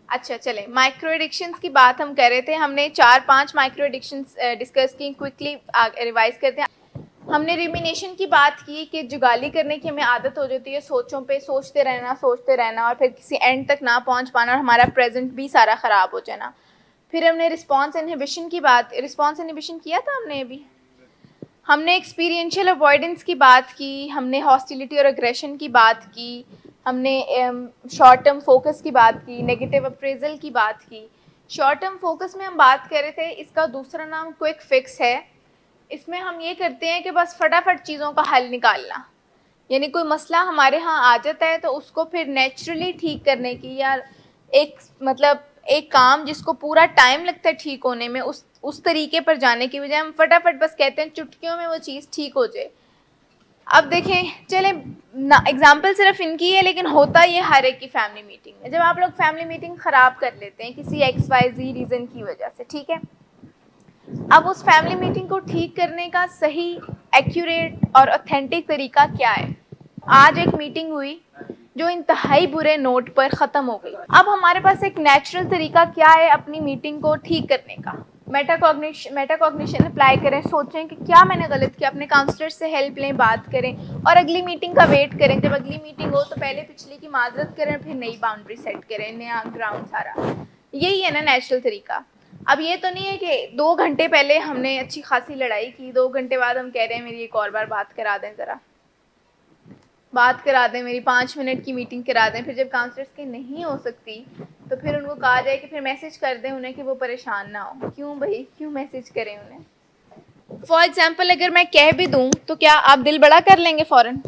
अच्छा चले, micro addictions की बात हम कर रहे थे। हमने 4-5 माइक्रो एडिक्शंस डिस्कस की, क्विकली रिवाइज करते हैं। हमने रिमिनेशन की बात की कि जुगाली करने की हमें आदत हो जाती है, सोचों पे सोचते रहना और फिर किसी एंड तक ना पहुंच पाना और हमारा प्रेजेंट भी सारा ख़राब हो जाना। फिर हमने रिस्पॉन्स इनहिबिशन की बात, रिस्पॉन्स इनहिबिशन किया था हमने अभी। हमने एक्सपीरियंशियल अवॉइडेंस की बात की, हमने हॉस्टिलिटी और अग्रेशन की बात की, हमने शॉर्ट टर्म फोकस की बात की, नेगेटिव अप्रेजल की बात की। शॉर्ट टर्म फोकस में हम बात कर रहे थे, इसका दूसरा नाम क्विक फिक्स है। इसमें हम ये करते हैं कि बस फटाफट चीज़ों का हल निकालना, यानी कोई मसला हमारे यहाँ आ जाता है तो उसको फिर नेचुरली ठीक करने की, या एक काम जिसको पूरा टाइम लगता है ठीक होने में, उस तरीके पर जाने की बजाय हम फटाफट बस कहते हैं चुटकियों में वो चीज़ ठीक हो जाए। अब देखें, चलें ना, एग्जाम्पल सिर्फ इनकी है लेकिन होता ये हर एक की फैमिली मीटिंग में। जब आप लोग फैमिली मीटिंग ख़राब कर लेते हैं किसी XYZ रीज़न की वजह से, ठीक है, अब उस फैमिली मीटिंग को ठीक करने का सही, एक्यूरेट और ऑथेंटिक तरीका क्या है? आज एक मीटिंग हुई जो इंतहाई बुरे नोट पर ख़त्म हो गई। अब हमारे पास एक नेचुरल तरीका क्या है अपनी मीटिंग को ठीक करने का? मेटाकॉग्निशन अप्लाई करें, सोचें कि क्या मैंने गलत किया, अपने काउंसलर से हेल्प लें, बात करें और अगली मीटिंग का वेट करें। जब अगली मीटिंग हो तो पहले पिछली की माजरत करें, फिर नई बाउंड्री सेट करें, नया ग्राउंड सारा। यही है ना नेचुरल तरीका। अब ये तो नहीं है कि 2 घंटे पहले हमने अच्छी खासी लड़ाई की, 2 घंटे बाद हम कह रहे हैं मेरी एक और बार बात करा दें, ज़रा बात करा दें, मेरी 5 मिनट की मीटिंग करा दें। फिर जब काउंसलर्स की नहीं हो सकती तो फिर उनको कहा जाए कि फिर मैसेज कर दें उन्हें कि वो परेशान ना हो। क्यों भाई, क्यों मैसेज करें उन्हें? फॉर एग्जाम्पल अगर मैं कह भी दूँ तो क्या आप दिल बड़ा कर लेंगे फ़ौरन?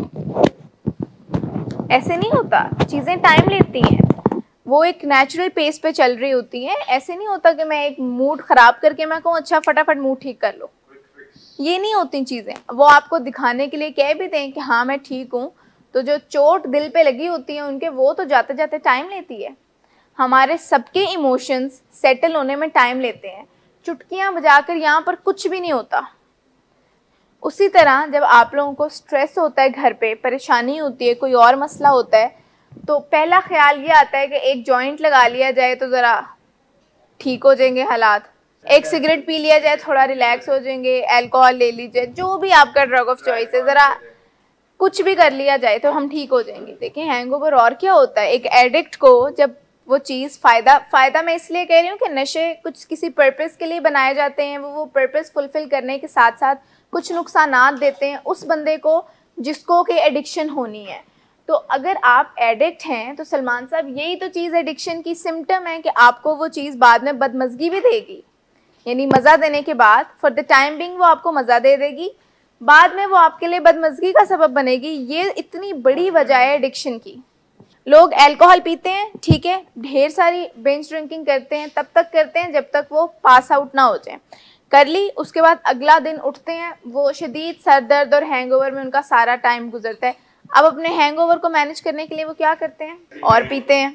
ऐसे नहीं होता, चीज़ें टाइम लेती हैं, वो एक नेचुरल पेस पे चल रही होती हैं। ऐसे नहीं होता कि मैं एक मूड ख़राब करके मैं कहूँ अच्छा फटाफट मूड ठीक कर लो, ये नहीं होती चीज़ें। वो आपको दिखाने के लिए कह भी दें कि हाँ मैं ठीक हूँ, तो जो चोट दिल पे लगी होती है उनके, वो तो जाते जाते टाइम लेती है। हमारे सबके इमोशंस सेटल होने में टाइम लेते हैं। चुटकियाँ बजाकर यहाँ पर कुछ भी नहीं होता। उसी तरह जब आप लोगों को स्ट्रेस होता है, घर पे परेशानी होती है, कोई और मसला होता है, तो पहला ख्याल ये आता है कि एक जॉइंट लगा लिया जाए तो ज़रा ठीक हो जाएंगे हालात, एक सिगरेट पी लिया जाए थोड़ा रिलैक्स हो जाएंगे, अल्कोहल ले लीजिए, जो भी आपका ड्रग ऑफ चॉइस है, ज़रा कुछ भी कर लिया जाए तो हम ठीक हो जाएंगे। देखिए हैंगओवर और क्या होता है, एक एडिक्ट को जब वो चीज़ फ़ायदा मैं इसलिए कह रही हूँ कि नशे कुछ किसी पर्पस के लिए बनाए जाते हैं, वो पर्पस फुलफ़िल करने के साथ साथ कुछ नुकसानात देते हैं उस बंदे को जिसको कि एडिक्शन होनी है। तो अगर आप एडिक्ट हैं तो सलमान साहब यही तो चीज़ एडिक्शन की सिम्टम है कि आपको वो चीज़ बाद में बदमज़गी भी देगी, यानी मज़ा देने के बाद फॉर द टाइम बिंग वो आपको मज़ा दे देगी, बाद में वो आपके लिए बदमज़गी का सबब बनेगी। ये इतनी बड़ी वजह है एडिक्शन की। लोग अल्कोहल पीते हैं, ठीक है, ढेर सारी बेंच ड्रिंकिंग करते हैं, तब तक करते हैं जब तक वो पास आउट ना हो जाए। कर ली, उसके बाद अगला दिन उठते हैं, वो शदीद सर दर्द और हैंगओवर में उनका सारा टाइम गुजरता है। अब अपने हैंगओवर को मैनेज करने के लिए वो क्या करते हैं? और पीते हैं।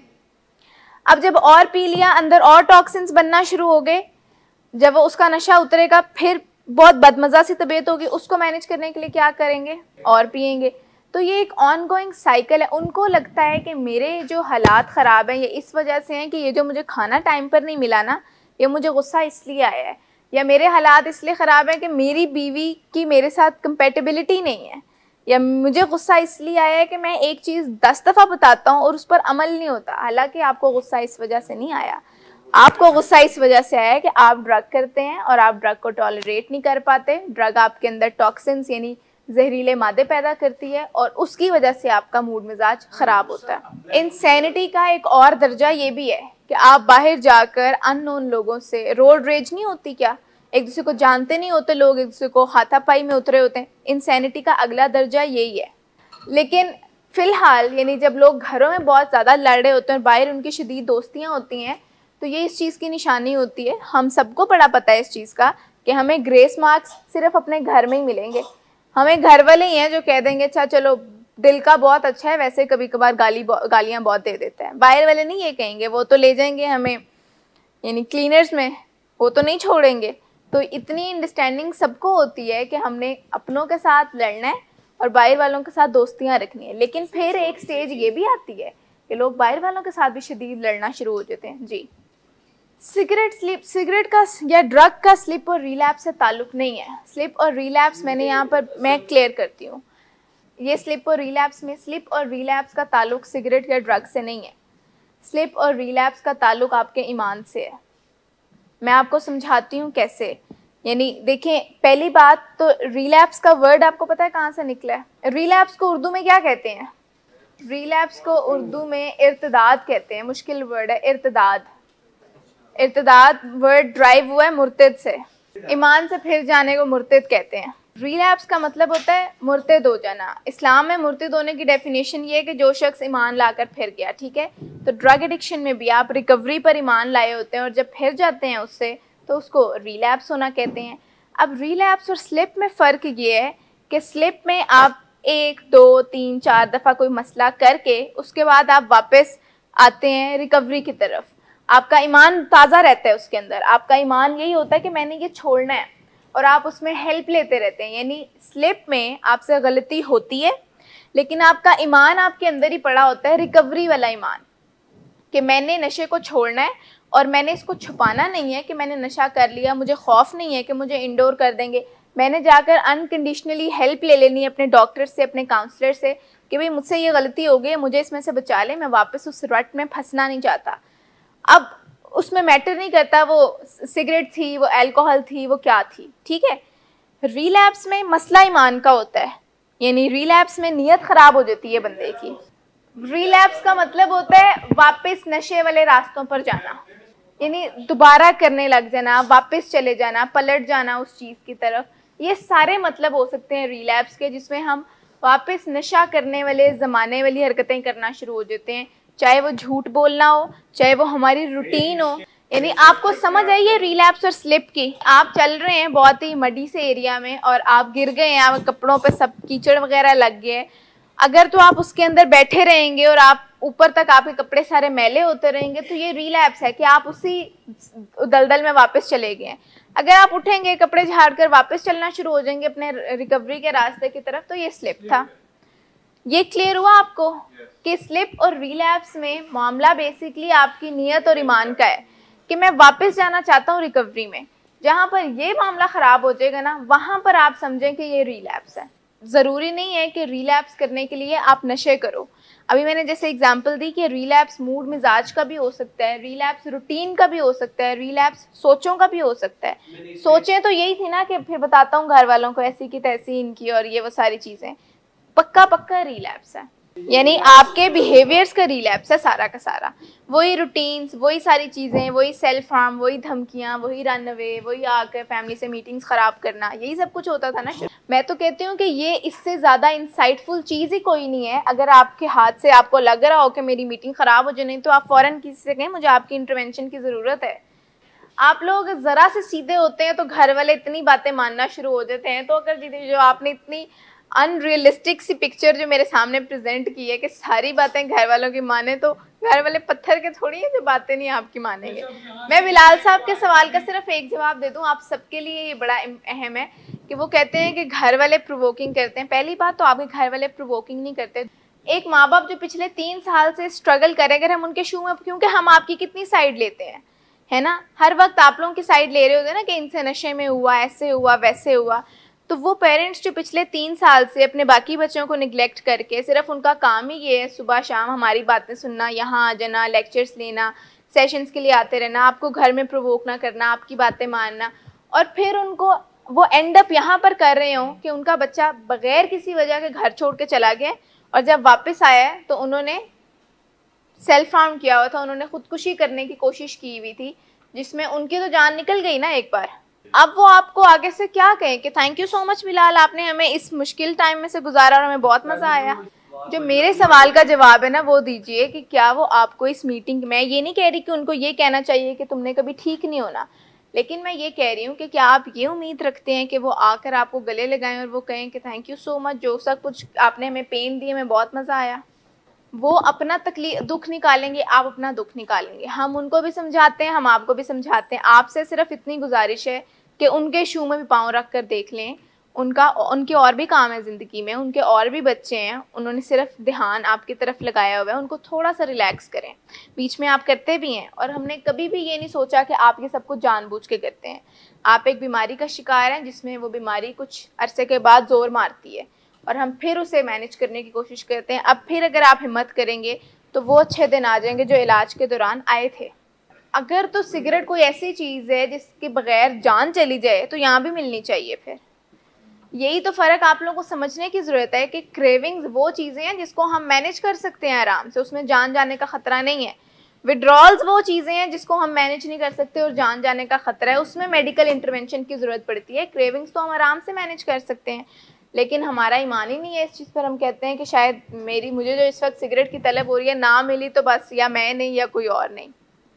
अब जब और पी लिया, अंदर और टॉक्सिन्स बनना शुरू हो गए। जब वो उसका नशा उतरेगा, फिर बहुत बदमज़ा सी तबीयत होगी, उसको मैनेज करने के लिए क्या करेंगे? और पिएंगे। तो ये एक ऑनगोइंग साइकिल है। उनको लगता है कि मेरे जो हालात ख़राब हैं ये इस वजह से हैं कि ये जो मुझे खाना टाइम पर नहीं मिला ना, ये मुझे गुस्सा इसलिए आया है, या मेरे हालात इसलिए ख़राब हैं कि मेरी बीवी की मेरे साथ कंपेटिबिलिटी नहीं है, या मुझे गुस्सा इसलिए आया है कि मैं एक चीज़ 10 दफ़ा बताता हूँ और उस पर अमल नहीं होता। हालांकि आपको गुस्सा इस वजह से नहीं आया, आपको गुस्सा इस वजह से आया है कि आप ड्रग करते हैं और आप ड्रग को टॉलरेट नहीं कर पाते। ड्रग आपके अंदर टॉक्सिन्स यानी जहरीले मादे पैदा करती है और उसकी वजह से आपका मूड मिजाज ख़राब होता है। इंसैनिटी का एक और दर्जा ये भी है कि आप बाहर जाकर अननोन लोगों से, रोड रेज नहीं होती क्या, एक दूसरे को जानते नहीं होते लोग, एक दूसरे को हाथापाई में उतरे होते हैं। इंसैनिटी का अगला दर्जा यही है। लेकिन फ़िलहाल यानी जब लोग घरों में बहुत ज़्यादा लड़ रहे होते हैं और बाहर उनकी शदीद दोस्तियाँ होती हैं, तो ये इस चीज़ की निशानी होती है। हम सबको बड़ा पता है इस चीज़ का कि हमें ग्रेस मार्क्स सिर्फ अपने घर में ही मिलेंगे। हमें घर वाले ही हैं जो कह देंगे अच्छा चलो दिल का बहुत अच्छा है, वैसे कभी कभार गालियाँ बहुत दे देता है। बाहर वाले नहीं ये कहेंगे, वो तो ले जाएंगे हमें यानी क्लीनर्स में, वो तो नहीं छोड़ेंगे। तो इतनी अंडरस्टैंडिंग सबको होती है कि हमने अपनों के साथ लड़ना है और बाहर वालों के साथ दोस्तियाँ रखनी है। लेकिन फिर एक स्टेज ये भी आती है कि लोग बाहर वालों के साथ भी शदीद लड़ना शुरू हो जाते हैं। जी, सिगरेट का या ड्रग का स्लिप और रिलैप्स से ताल्लुक नहीं है। स्लिप और रिलैप्स मैं क्लियर करती हूँ, ये स्लिप और रिलैप्स का ताल्लुक सिगरेट या ड्रग से नहीं है। स्लिप और रिलैप्स का ताल्लुक आपके ईमान से है। मैं आपको समझाती हूँ कैसे। यानी देखें, पहली बात तो रिलैप्स का वर्ड आपको पता है कहाँ से निकला है? रिलैप्स को उर्दू में क्या कहते हैं? रिलैप्स को उर्दू में इर्तिदाद कहते हैं। मुश्किल वर्ड है इर्तिदाद वर्ड ड्राइव हुआ है मुर्तिद से। ईमान से फिर जाने को मुर्तिद कहते हैं। रिलैप्स का मतलब होता है मुर्तिद हो जाना। इस्लाम में मुर्तिद होने की डेफिनेशन ये है कि जो शख्स ईमान लाकर फिर गया, ठीक है। तो ड्रग एडिक्शन में भी आप रिकवरी पर ईमान लाए होते हैं और जब फिर जाते हैं उससे तो उसको रिलैप्स होना कहते हैं। अब रिलैप्स और स्लिप में फ़र्क ये है कि स्लिप में आप 1, 2, 3, 4 दफ़ा कोई मसला करके उसके बाद आप वापस आते हैं रिकवरी की तरफ। आपका ईमान ताज़ा रहता है उसके अंदर। आपका ईमान यही होता है कि मैंने ये छोड़ना है और आप उसमें हेल्प लेते रहते हैं। यानी स्लिप में आपसे गलती होती है लेकिन आपका ईमान आपके अंदर ही पड़ा होता है, रिकवरी वाला ईमान, कि मैंने नशे को छोड़ना है और मैंने इसको छुपाना नहीं है कि मैंने नशा कर लिया। मुझे खौफ नहीं है कि मुझे इंडोर कर देंगे। मैंने जाकर अनकंडीशनली हेल्प ले लेनी है अपने डॉक्टर से, अपने काउंसलर से कि भाई मुझसे ये गलती हो गई, मुझे इसमें से बचा ले, मैं वापस उस रट में फंसना नहीं चाहता। अब उसमें मैटर नहीं करता वो सिगरेट थी, वो अल्कोहल थी, वो क्या थी, ठीक है। रिलैप्स में मसला ईमान का होता है, यानी रिलैप्स में नीयत ख़राब हो जाती है बंदे की। रिलैप्स का मतलब होता है वापस नशे वाले रास्तों पर जाना, यानी दोबारा करने लग जाना, वापस चले जाना, पलट जाना उस चीज़ की तरफ। ये सारे मतलब हो सकते हैं रिलैप्स के, जिसमें हम वापस नशा करने वाले ज़माने वाली हरकतें करना शुरू हो जाते हैं, चाहे वो झूठ बोलना हो, चाहे वो हमारी रूटीन हो। यानी आपको समझ आई है रिलैप्स और स्लिप की। आप चल रहे हैं बहुत ही मडी से एरिया में और आप गिर गए हैं, आप कपड़ों पे सब कीचड़ वगैरह लग गए। अगर तो आप उसके अंदर बैठे रहेंगे और आप ऊपर तक आपके कपड़े सारे मैले होते रहेंगे तो ये रिलैप्स है कि आप उसी दलदल में वापस चले गए हैं। अगर आप उठेंगे, कपड़े झाड़ कर वापस चलना शुरू हो जाएंगे अपने रिकवरी के रास्ते की तरफ, तो ये स्लिप था। ये क्लियर हुआ आपको कि स्लिप और रिलैप्स में मामला बेसिकली आपकी नीयत और ईमान का है कि मैं वापस जाना चाहता हूँ रिकवरी में। जहाँ पर ये मामला ख़राब हो जाएगा ना, वहाँ पर आप समझें कि ये रिलैप्स है। ज़रूरी नहीं है कि रिलैप्स करने के लिए आप नशे करो। अभी मैंने जैसे एग्जांपल दी कि रिलैप्स मूड मिजाज का भी हो सकता है, रिलैप्स रूटीन का भी हो सकता है, रिलैप्स सोचों का भी हो सकता है। सोचें तो यही थी ना कि फिर बताता हूँ घर वालों को ऐसी की तैसी इनकी और ये वो सारी चीज़ें। पक्का रिलैप्स है, यानी आपके बिहेवियर्स का रिलैप्स है सारा का सारा। वही रूटीन्स, वही सारी चीज़ें, वही सेल्फ हार्म, वही धमकियाँ, वही रन अवे, वही आकर फैमिली से मीटिंग्स ख़राब करना, यही सब कुछ होता था ना। मैं तो कहती हूँ कि ये इससे ज़्यादा इंसाइटफुल चीज़ ही कोई नहीं है। अगर आपके हाथ से आपको लग रहा हो कि मेरी मीटिंग ख़राब हो जाए, तो आप फ़ौरन किसी से कहें मुझे आपकी इंटरवेंशन की ज़रूरत है। आप लोग ज़रा से सीधे होते हैं तो घर वाले इतनी बातें मानना शुरू हो जाते हैं। तो अगर दीदी जो आपने इतनी अनरियलिस्टिक सी पिक्चर जो मेरे सामने प्रेजेंट की है कि सारी बातें घर वालों की माने, तो घर वाले पत्थर के थोड़ी हैं जो बातें नहीं आपकी मानेंगे। मैं बिलाल साहब के सवाल का सिर्फ एक जवाब दे दूं, आप सबके लिए ये बड़ा अहम है कि वो कहते हैं कि घर वाले प्रोवोकिंग करते हैं। पहली बात तो आपके घर वाले प्रोवोकिंग नहीं करते। एक माँ बाप जो पिछले 3 साल से स्ट्रगल करें, अगर हम उनके शू में, क्योंकि हम आपकी कितनी साइड लेते हैं, है ना, हर वक्त आप लोगों की साइड ले रहे होते हैं ना कि इनसे नशे में हुआ, ऐसे हुआ, वैसे हुआ। तो वो पेरेंट्स जो पिछले 3 साल से अपने बाकी बच्चों को निगलेक्ट करके सिर्फ उनका काम ही ये है सुबह शाम हमारी बातें सुनना, यहाँ आ जाना, लेक्चर्स लेना, सेशंस के लिए आते रहना, आपको घर में प्रोवोक ना करना, आपकी बातें मानना, और फिर उनको वो एंड अप यहाँ पर कर रहे हों कि उनका बच्चा बगैर किसी वजह के घर छोड़ के चला गया और जब वापस आया है तो उन्होंने सेल्फ हार्म किया हुआ था, उन्होंने खुदकुशी करने की कोशिश की हुई थी, जिसमें उनकी तो जान निकल गई ना एक बार। अब वो आपको आगे से क्या कहें कि thank you so much Bilal, आपने हमें इस मुश्किल टाइम में से गुजारा और हमें बहुत मज़ा आया। जो मेरे सवाल का जवाब है ना वो दीजिए कि क्या वो आपको इस मीटिंग में, ये नहीं कह रही कि उनको ये कहना चाहिए कि तुमने कभी ठीक नहीं होना, लेकिन मैं ये कह रही हूँ कि क्या आप ये उम्मीद रखते हैं कि वो आकर आपको गले लगाएं और वो कहें कि थैंक यू सो मच, जो सब कुछ आपने हमें पेन दिए, हमें बहुत मज़ा आया। वो अपना दुख निकालेंगे, आप अपना दुख निकालेंगे। हम उनको भी समझाते हैं, हम आपको भी समझाते हैं। आपसे सिर्फ इतनी गुजारिश है कि उनके शू में भी पाँव रख कर देख लें उनके और भी काम है ज़िंदगी में, उनके और भी बच्चे हैं, उन्होंने सिर्फ ध्यान आपकी तरफ लगाया हुआ है, उनको थोड़ा सा रिलैक्स करें। बीच में आप करते भी हैं और हमने कभी भी ये नहीं सोचा कि आप ये सब कुछ जानबूझ के करते हैं। आप एक बीमारी का शिकार हैं जिसमें वो बीमारी कुछ अरसे के बाद ज़ोर मारती है और हम फिर उसे मैनेज करने की कोशिश करते हैं। अब फिर अगर आप हिम्मत करेंगे तो वो अच्छे दिन आ जाएंगे जो इलाज के दौरान आए थे। अगर तो सिगरेट कोई ऐसी चीज़ है जिसके बगैर जान चली जाए तो यहाँ भी मिलनी चाहिए। फिर यही तो फ़र्क आप लोगों को समझने की ज़रूरत है कि क्रेविंग्स वो चीज़ें हैं जिसको हम मैनेज कर सकते हैं आराम से, उसमें जान जाने का ख़तरा नहीं है। विड्रॉल्स वो चीज़ें हैं जिसको हम मैनेज नहीं कर सकते और जान जाने का ख़तरा है, उसमें मेडिकल इंटरवेंशन की ज़रूरत पड़ती है। क्रेविंग्स तो हम आराम से मैनेज कर सकते हैं, लेकिन हमारा ईमान ही नहीं है इस चीज़ पर। हम कहते हैं कि शायद मुझे जो इस वक्त सिगरेट की तलब हो रही है, ना मिली तो बस या मैं नहीं या कोई और नहीं।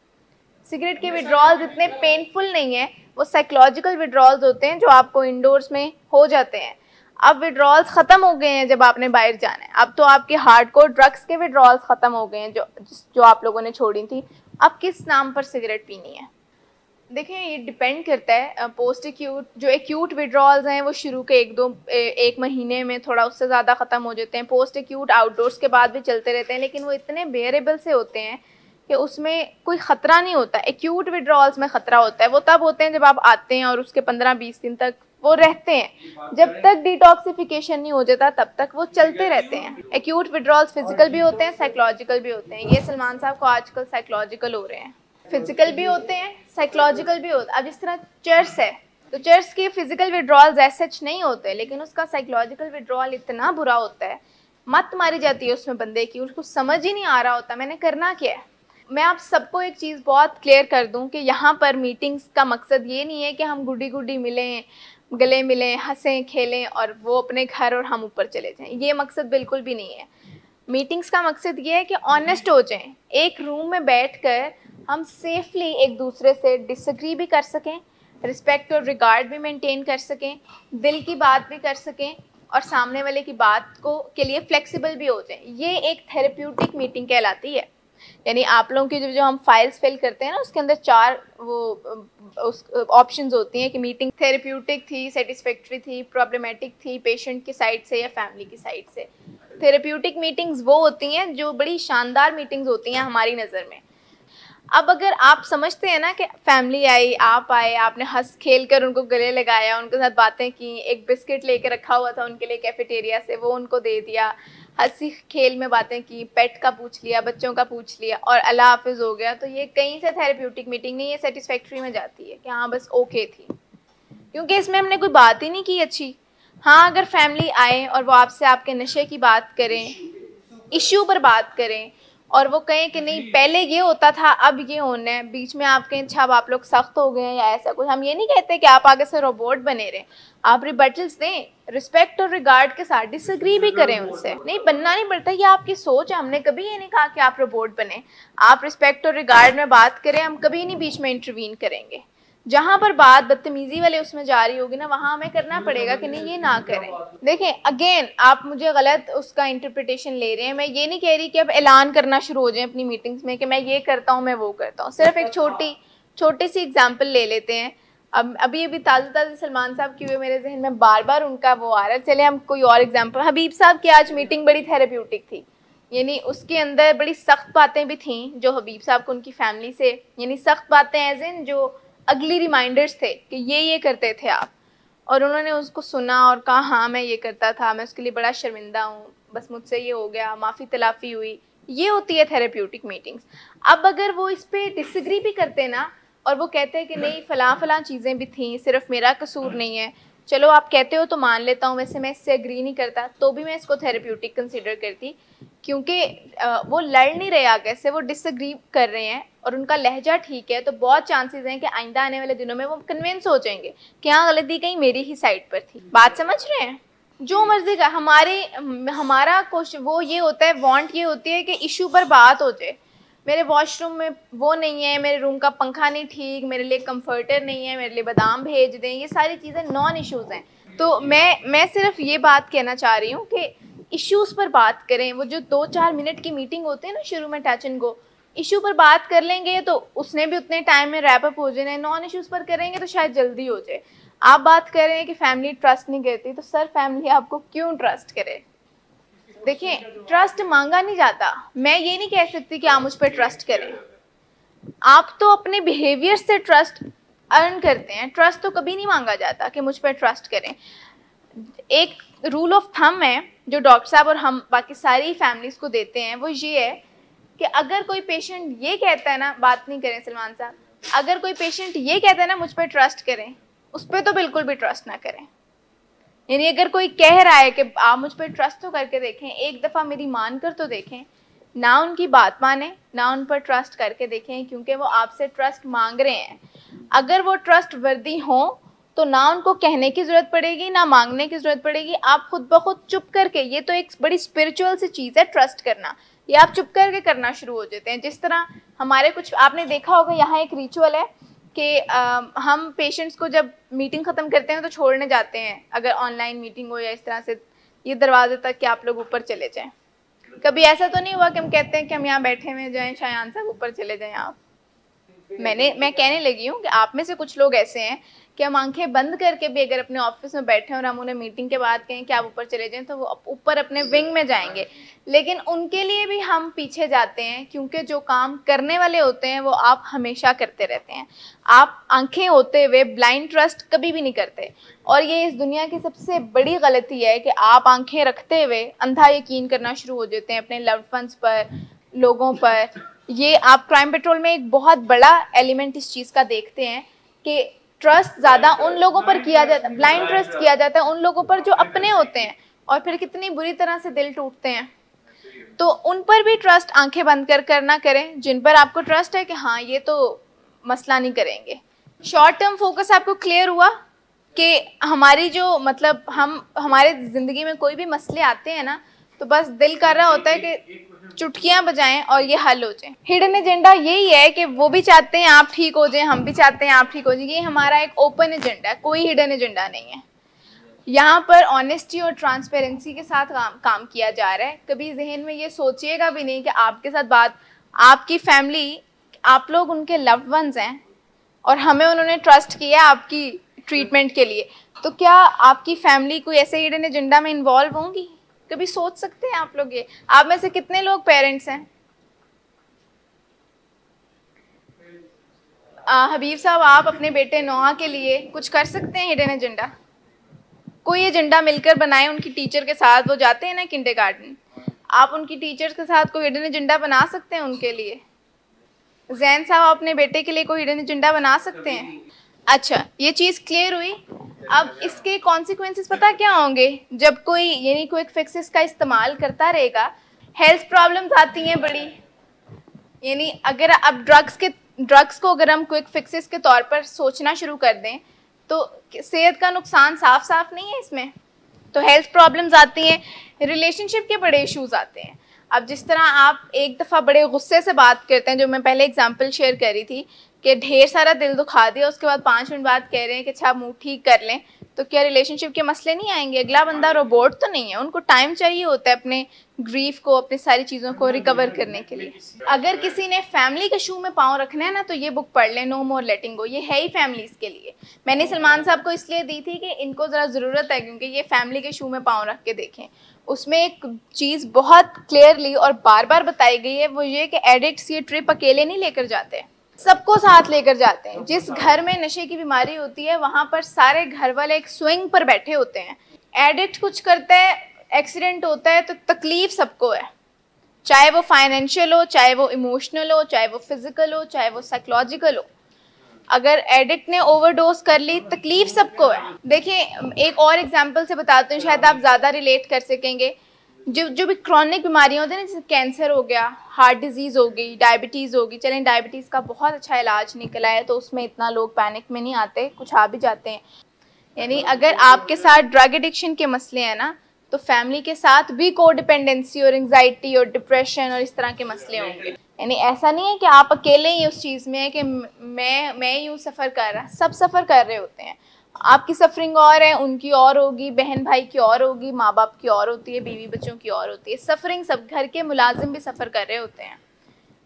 सिगरेट के विड्रॉल्स इतने पेनफुल नहीं है, वो साइकोलॉजिकल विड्रॉल्स होते हैं जो आपको इंडोर्स में हो जाते हैं। अब विड्रॉल्स ख़त्म हो गए हैं जब आपने बाहर जाना है। अब तो आपके हार्डकोर ड्रग्स के विड्रॉल्स ख़त्म हो गए हैं जो आप लोगों ने छोड़ी थी। अब किस नाम पर सिगरेट पीनी है? देखें, ये डिपेंड करता है। पोस्ट एक्यूट जो एक्यूट विड्रॉल्स हैं वो शुरू के एक महीने में थोड़ा उससे ज़्यादा ख़त्म हो जाते हैं। पोस्ट एक्यूट आउटडोर्स के बाद भी चलते रहते हैं, लेकिन वो इतने बेयरेबल से होते हैं कि उसमें कोई ख़तरा नहीं होता। एक्यूट विड्रॉल्स में ख़तरा होता है, वो तब होते हैं जब आप आते हैं और उसके 15-20 दिन तक वो रहते हैं। जब तक डिटॉक्सिफिकेशन नहीं हो जाता तब तक वो चलते रहते हैं। एक्यूट विड्रॉल्स फिजिकल भी होते हैं, साइकोलॉजिकल भी होते हैं। ये सलमान साहब को आजकल साइकोलॉजिकल हो रहे हैं। फिजिकल भी होते हैं, साइकोलॉजिकल भी होते हैं। अब जिस तरह चर्स है तो चर्स के फिजिकल विड्रॉल्स ऐसे सच नहीं होते, लेकिन उसका साइकोलॉजिकल विड्रॉल इतना बुरा होता है, मत मारी जाती है उसमें बंदे की, उसको समझ ही नहीं आ रहा होता मैंने करना क्या है। मैं आप सबको एक चीज़ बहुत क्लियर कर दूं कि यहाँ पर मीटिंग्स का मकसद ये नहीं है कि हम गुड्डी गुड्डी मिलें, गले मिलें, हंसें खेलें और वो अपने घर और हम ऊपर चले जाएं। ये मकसद बिल्कुल भी नहीं है। मीटिंग्स का मकसद ये है कि ऑनेस्ट हो जाएं, एक रूम में बैठकर हम सेफली एक दूसरे से डिसएग्री भी कर सकें, रिस्पेक्ट और रिगार्ड भी मेंटेन कर सकें, दिल की बात भी कर सकें और सामने वाले की बात के लिए फ्लेक्सिबल भी हो जाएं। ये एक थेरेप्यूटिक मीटिंग कहलाती है। यानी आप लोगों की जो हम फाइल्स फिल करते हैं ना, उसके अंदर 4 ऑप्शंस होती हैं कि मीटिंग थेरेप्यूटिक थी, सेटिस्फैक्ट्री थी, प्रॉब्लमेटिक थी, पेशेंट की साइड से या फैमिली की साइड से। थेरेप्यूटिक मीटिंग्स वो होती हैं जो बड़ी शानदार मीटिंग्स होती हैं हमारी नज़र में। अब अगर आप समझते हैं ना कि फैमिली आई, आप आए, आपने हंस खेल कर उनको गले लगाया, उनके साथ बातें की, एक बिस्किट लेकर रखा हुआ था उनके लिए कैफेटेरिया से, वो उनको दे दिया, हंसी खेल में बातें की, पेट का पूछ लिया, बच्चों का पूछ लिया और अल्लाह हाफिज़ हो गया, तो ये कहीं से थेरेप्यूटिक मीटिंग नहीं, ये सेटिस्फैक्ट्री में जाती है कि हाँ बस ओके थी, क्योंकि इसमें हमने कोई बात ही नहीं की अच्छी। हाँ, अगर फैमिली आए और वो आपसे आपके नशे की बात करें, इश्यू पर बात करें और वो कहें कि नहीं पहले ये होता था अब ये होना है, बीच में आप कहें अच्छा अब आप लोग सख्त हो गए हैं या ऐसा कुछ, हम ये नहीं कहते कि आप आगे से रोबोट बने रहें, आप रिबटल्स दें, रिस्पेक्ट और रिगार्ड के साथ, डिसएग्री भी करें उनसे, नहीं बनना नहीं पड़ता, ये आपकी सोच है। हमने कभी ये नहीं कहा कि आप रोबोट बने, आप रिस्पेक्ट और रिगार्ड में बात करें, हम कभी नहीं बीच में इंटरवीन करेंगे। जहाँ पर बात बदतमीजी वाले उसमें जा रही होगी ना, वहाँ हमें करना पड़ेगा कि नहीं ये ना करें। देखें, अगेन आप मुझे गलत उसका इंटरप्रिटेशन ले रहे हैं। मैं ये नहीं कह रही कि अब ऐलान करना शुरू हो जाए अपनी मीटिंग्स में कि मैं ये करता हूँ, मैं वो करता हूँ। सिर्फ एक छोटी सी एग्जाम्पल ले लेते हैं। अब अभी ताज़े सलमान साहब की हुए मेरे जहन में बार बार उनका वो आ रहा है। चले हम कोई और एग्जाम्पल, हबीब साहब की आज मीटिंग बड़ी थेरेप्यूटिक थी, यानी उसके अंदर बड़ी सख्त बातें भी थीं जो हबीब साहब को उनकी फैमिली से, यानी सख्त बातें एज इन जो अगली रिमाइंडर्स थे कि ये करते थे आप, और उन्होंने उसको सुना और कहा हाँ मैं ये करता था, मैं उसके लिए बड़ा शर्मिंदा हूँ, बस मुझसे ये हो गया, माफ़ी तलाफ़ी हुई। ये होती है थेरेप्यूटिक मीटिंग्स। अब अगर वो इस पर डिसएग्री भी करते ना और वो कहते हैं कि नहीं फ़लाँ चीज़ें भी थीं, सिर्फ मेरा कसूर नहीं है, चलो आप कहते हो तो मान लेता हूँ, वैसे मैं इससे एग्री नहीं करता, तो भी मैं इसको थेरेप्यूटिक कंसिडर करती, क्योंकि वो लड़ नहीं रहे आगे से, वो डिसएग्री कर रहे हैं और उनका लहजा ठीक है, तो बहुत चांसेस हैं कि आइंदा आने वाले दिनों में वो कन्विंस हो जाएंगे कि हाँ गलती कहीं मेरी ही साइड पर थी। बात समझ रहे हैं? जो मर्जी का हमारा क्वेश्चन वो ये होता है, वांट ये होती है कि इशू पर बात हो जाए। मेरे वॉशरूम में वो नहीं है, मेरे रूम का पंखा नहीं ठीक, मेरे लिए कंफर्टर नहीं है, मेरे लिए बादाम भेज दें, ये सारी चीज़ें नॉन इश्यूज़ हैं। तो मैं सिर्फ ये बात कहना चाह रही हूँ कि इश्यूज़ पर बात करें। वो जो 2-4 मिनट की मीटिंग होती है ना शुरू में, टच एंड गो, इशू पर बात कर लेंगे तो उसने भी उतने टाइम में रैप अप हो जाना है, नॉन इश्यूज पर करेंगे तो शायद जल्दी हो जाए। आप बात कर रहे हैं कि फैमिली ट्रस्ट नहीं करती, तो सर फैमिली आपको क्यों ट्रस्ट करे? देखिए, ट्रस्ट मांगा नहीं जाता। मैं ये नहीं कह सकती कि आप मुझ पर ट्रस्ट करें, आप तो अपने बिहेवियर से ट्रस्ट अर्न करते हैं। ट्रस्ट तो कभी नहीं मांगा जाता कि मुझ पर ट्रस्ट करें। एक रूल ऑफ थंब है जो डॉक्टर साहब और हम बाकी सारी फैमिलीज को देते हैं, वो ये है कि अगर कोई पेशेंट ये कहता है ना, बात नहीं करें सलमान साहब, अगर कोई पेशेंट ये कहता है ना मुझ पर ट्रस्ट करें, उस पर तो बिल्कुल भी ट्रस्ट ना करें। यानी अगर कोई कह रहा है कि आप मुझ पर ट्रस्ट तो करके देखें, एक दफ़ा मेरी मान कर तो देखें, ना उनकी बात माने, ना उन पर ट्रस्ट करके देखें, क्योंकि वो आपसे ट्रस्ट मांग रहे हैं। अगर वो ट्रस्ट वर्दी हों तो ना उनको कहने की ज़रूरत पड़ेगी, ना मांगने की ज़रूरत पड़ेगी। आप खुद ब खुद चुप करके, ये तो एक बड़ी स्पिरिचुअल सी चीज़ है ट्रस्ट करना, ये आप चुप करके करना शुरू हो जाते हैं। जिस तरह हमारे कुछ आपने देखा होगा, यहाँ एक रिचुअल है कि हम पेशेंट्स को जब मीटिंग ख़त्म करते हैं तो छोड़ने जाते हैं, अगर ऑनलाइन मीटिंग हो या इस तरह से, ये दरवाजे तक कि आप लोग ऊपर चले जाएँ। कभी ऐसा तो नहीं हुआ कि हम कहते हैं कि हम यहाँ बैठे हुए जाएं, शायान साहब ऊपर चले जाएं आप? मैं कहने लगी हूँ कि आप में से कुछ लोग ऐसे हैं कि हम आंखें बंद करके भी अगर अपने ऑफिस में बैठे और हम उन्हें मीटिंग के बाद कहें कि आप ऊपर चले जाएं, तो वो ऊपर अपने विंग में जाएंगे। लेकिन उनके लिए भी हम पीछे जाते हैं, क्योंकि जो काम करने वाले होते हैं वो आप हमेशा करते रहते हैं। आप आंखें होते हुए ब्लाइंड ट्रस्ट कभी भी नहीं करते, और ये इस दुनिया की सबसे बड़ी गलती है कि आप आंखें रखते हुए अंधा यकीन करना शुरू हो जाते हैं अपने लव्ड वंस पर, लोगों पर। ये आप क्राइम पेट्रोल में एक बहुत बड़ा एलिमेंट इस चीज़ का देखते हैं कि ट्रस्ट ज़्यादा उन लोगों पर किया जाता है, ब्लाइंड ट्रस्ट किया जाता है उन लोगों पर जो अपने होते हैं, और फिर कितनी बुरी तरह से दिल टूटते हैं। तो उन पर भी ट्रस्ट आंखें बंद कर करना करें जिन पर आपको ट्रस्ट है कि हाँ ये तो मसला नहीं करेंगे। शॉर्ट टर्म फोकस आपको क्लियर हुआ कि हमारी जो मतलब हम हमारे ज़िंदगी में कोई भी मसले आते हैं ना, तो बस दिल कर रहा होता है कि चुटकियां बजाएं और ये हल हो जाए। हिडन एजेंडा यही है कि वो भी चाहते हैं आप ठीक हो जाएं, हम भी चाहते हैं आप ठीक हो जाए। ये हमारा एक ओपन एजेंडा है, कोई हिडन एजेंडा नहीं है। यहाँ पर ऑनेस्टी और ट्रांसपेरेंसी के साथ काम किया जा रहा है। कभी जहन में ये सोचिएगा भी नहीं कि आपके साथ बात, आपकी फैमिली, आप लोग उनके लव्ड वंस हैं और हमें उन्होंने ट्रस्ट किया आपकी ट्रीटमेंट के लिए, तो क्या आपकी फैमिली कोई ऐसे हिडन एजेंडा में इन्वॉल्व होंगी? कभी सोच सकते हैं आप लोग? ये आप में से कितने लोग पेरेंट्स हैं? हबीब साहब, आप अपने बेटे नोहा के लिए कुछ कर सकते हैं हिडन एजेंडा? कोई एजेंडा मिलकर बनाए उनकी टीचर के साथ, वो जाते हैं ना किंडरगार्टन, आप उनकी टीचर्स के साथ कोई हिडन एजेंडा बना सकते हैं उनके लिए? जैन साहब, अपने बेटे के लिए कोई हिडन एजेंडा बना सकते हैं? अच्छा, ये चीज़ क्लियर हुई। अब इसके कॉन्सिक्वेंसेस पता क्या होंगे? जब कोई यानी क्विक फिक्सेस का इस्तेमाल करता रहेगा, हेल्थ प्रॉब्लम्स आती हैं बड़ी। यानी अगर अब ड्रग्स को अगर हम क्विक फिक्सेस के तौर पर सोचना शुरू कर दें तो सेहत का नुकसान साफ साफ नहीं है इसमें? तो हेल्थ प्रॉब्लम्स आती हैं, रिलेशनशिप के बड़े इश्यूज आते हैं। अब जिस तरह आप एक दफ़ा बड़े गुस्से से बात करते हैं, जो मैं पहले एग्जांपल शेयर कर रही थी कि ढेर सारा दिल दुखा दिया, उसके बाद 5 मिनट बाद कह रहे हैं कि अच्छा मुंह ठीक कर लें, तो क्या रिलेशनशिप के मसले नहीं आएंगे? अगला बंदा रोबोट तो नहीं है, उनको टाइम चाहिए होता है अपने ग्रीफ को, अपनी सारी चीज़ों को रिकवर करने के लिए। अगर किसी ने फैमिली के शू में पाँव रखना है ना, तो ये बुक पढ़ लें, नो मोर लेटिंग गो। ये है ही फैमिलीज़ के लिए। मैंने सलमान साहब को इसलिए दी थी कि इनको ज़रा ज़रूरत है, क्योंकि ये फैमिली के शू में पाँव रख के देखें। उसमें एक चीज़ बहुत क्लियरली और बार बार बताई गई है, वो ये कि एडिक्ट्स ये ट्रिप अकेले नहीं लेकर जाते, सबको साथ लेकर जाते हैं। जिस घर में नशे की बीमारी होती है वहाँ पर सारे घर वाले एक स्विंग पर बैठे होते हैं। एडिक्ट कुछ करता है, एक्सीडेंट होता है, तो तकलीफ सबको है, चाहे वो फाइनेंशियल हो, चाहे वो इमोशनल हो, चाहे वो फिजिकल हो, चाहे वो साइकोलॉजिकल हो। अगर एडिक्ट ने ओवरडोज कर ली, तकलीफ सबको है। देखिए, एक और एग्जांपल से बताते हैं, शायद आप ज़्यादा रिलेट कर सकेंगे। जो भी क्रॉनिक बीमारियाँ होती हैं ना, जैसे कैंसर हो गया, हार्ट डिजीज़ हो गई, डायबिटीज़ होगी। चलें, डायबिटीज़ का बहुत अच्छा इलाज निकला है, तो उसमें इतना लोग पैनिक में नहीं आते, कुछ आ भी जाते हैं। यानी अगर आपके साथ ड्रग एडिक्शन के मसले हैं ना, तो फैमिली के साथ भी कोडिपेंडेंसी और एंग्जाइटी और डिप्रेशन और इस तरह के मसले होंगे। यानी ऐसा नहीं है कि आप अकेले ही उस चीज़ में है कि मैं यूँ सफ़र कर रहा, सब सफ़र कर रहे होते हैं। आपकी सफरिंग और है, उनकी और होगी, बहन भाई की और होगी, माँ बाप की और होती है, बीवी बच्चों की और होती है। सफरिंग सब, घर के मुलाजिम भी सफ़र कर रहे होते हैं।